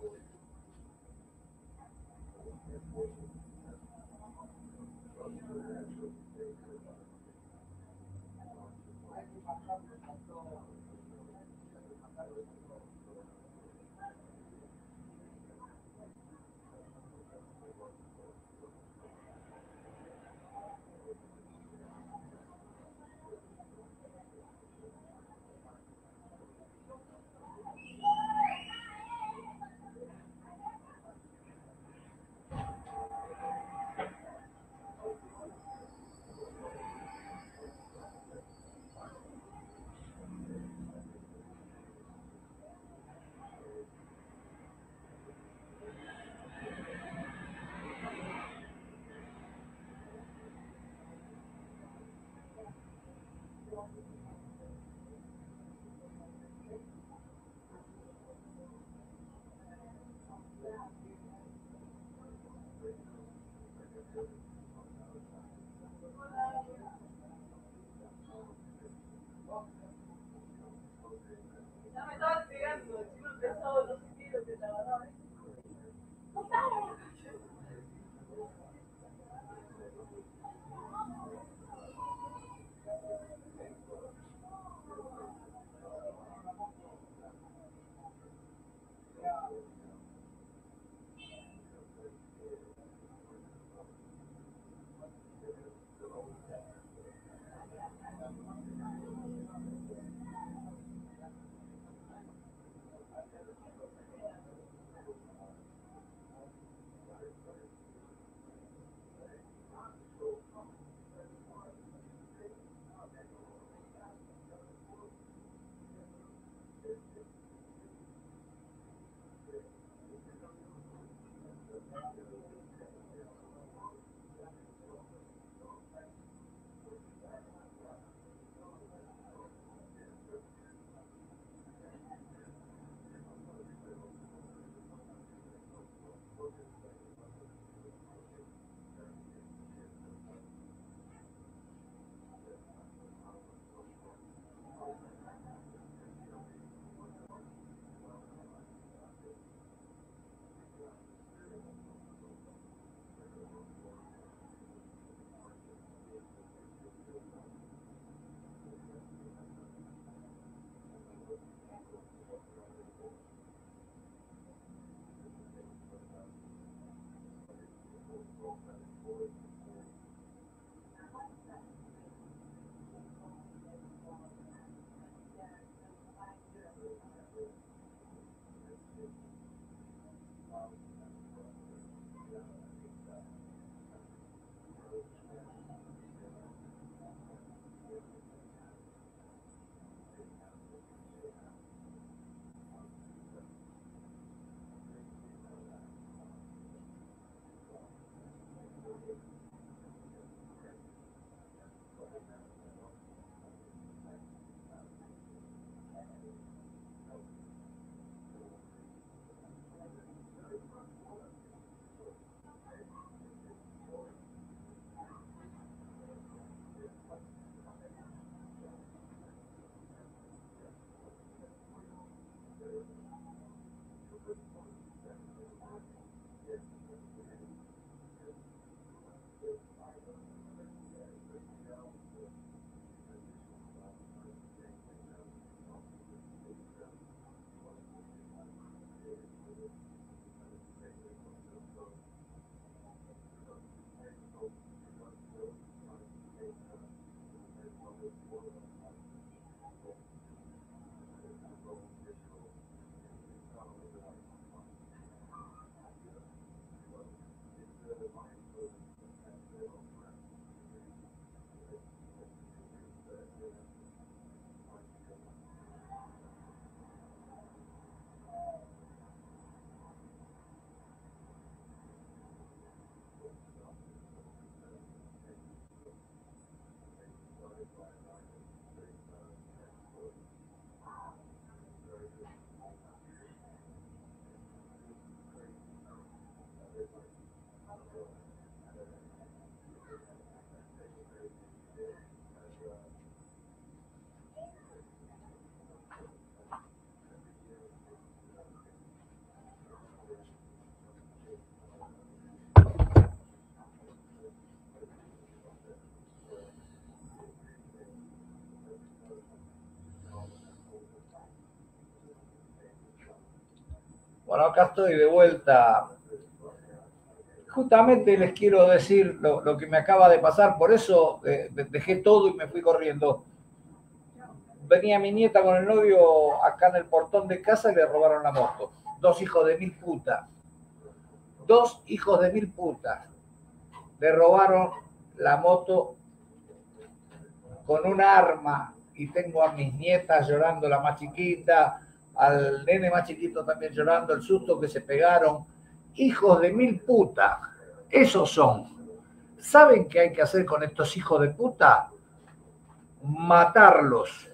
Bueno, acá estoy de vuelta. Justamente les quiero decir lo que me acaba de pasar, por eso dejé todo y me fui corriendo. Venía mi nieta con el novio acá en el portón de casa y le robaron la moto. 2 hijos de mil putas. 2 hijos de mil putas. Le robaron la moto con un arma y tengo a mis nietas llorando, la más chiquita, al nene más chiquito también llorando, el susto que se pegaron. Hijos de mil putas, esos son. ¿Saben qué hay que hacer con estos hijos de puta? Matarlos.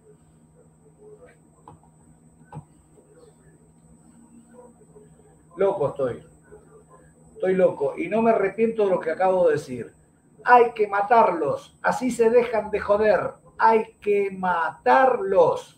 Loco estoy loco y no me arrepiento de lo que acabo de decir. Hay que matarlos, así se dejan de joder, hay que matarlos.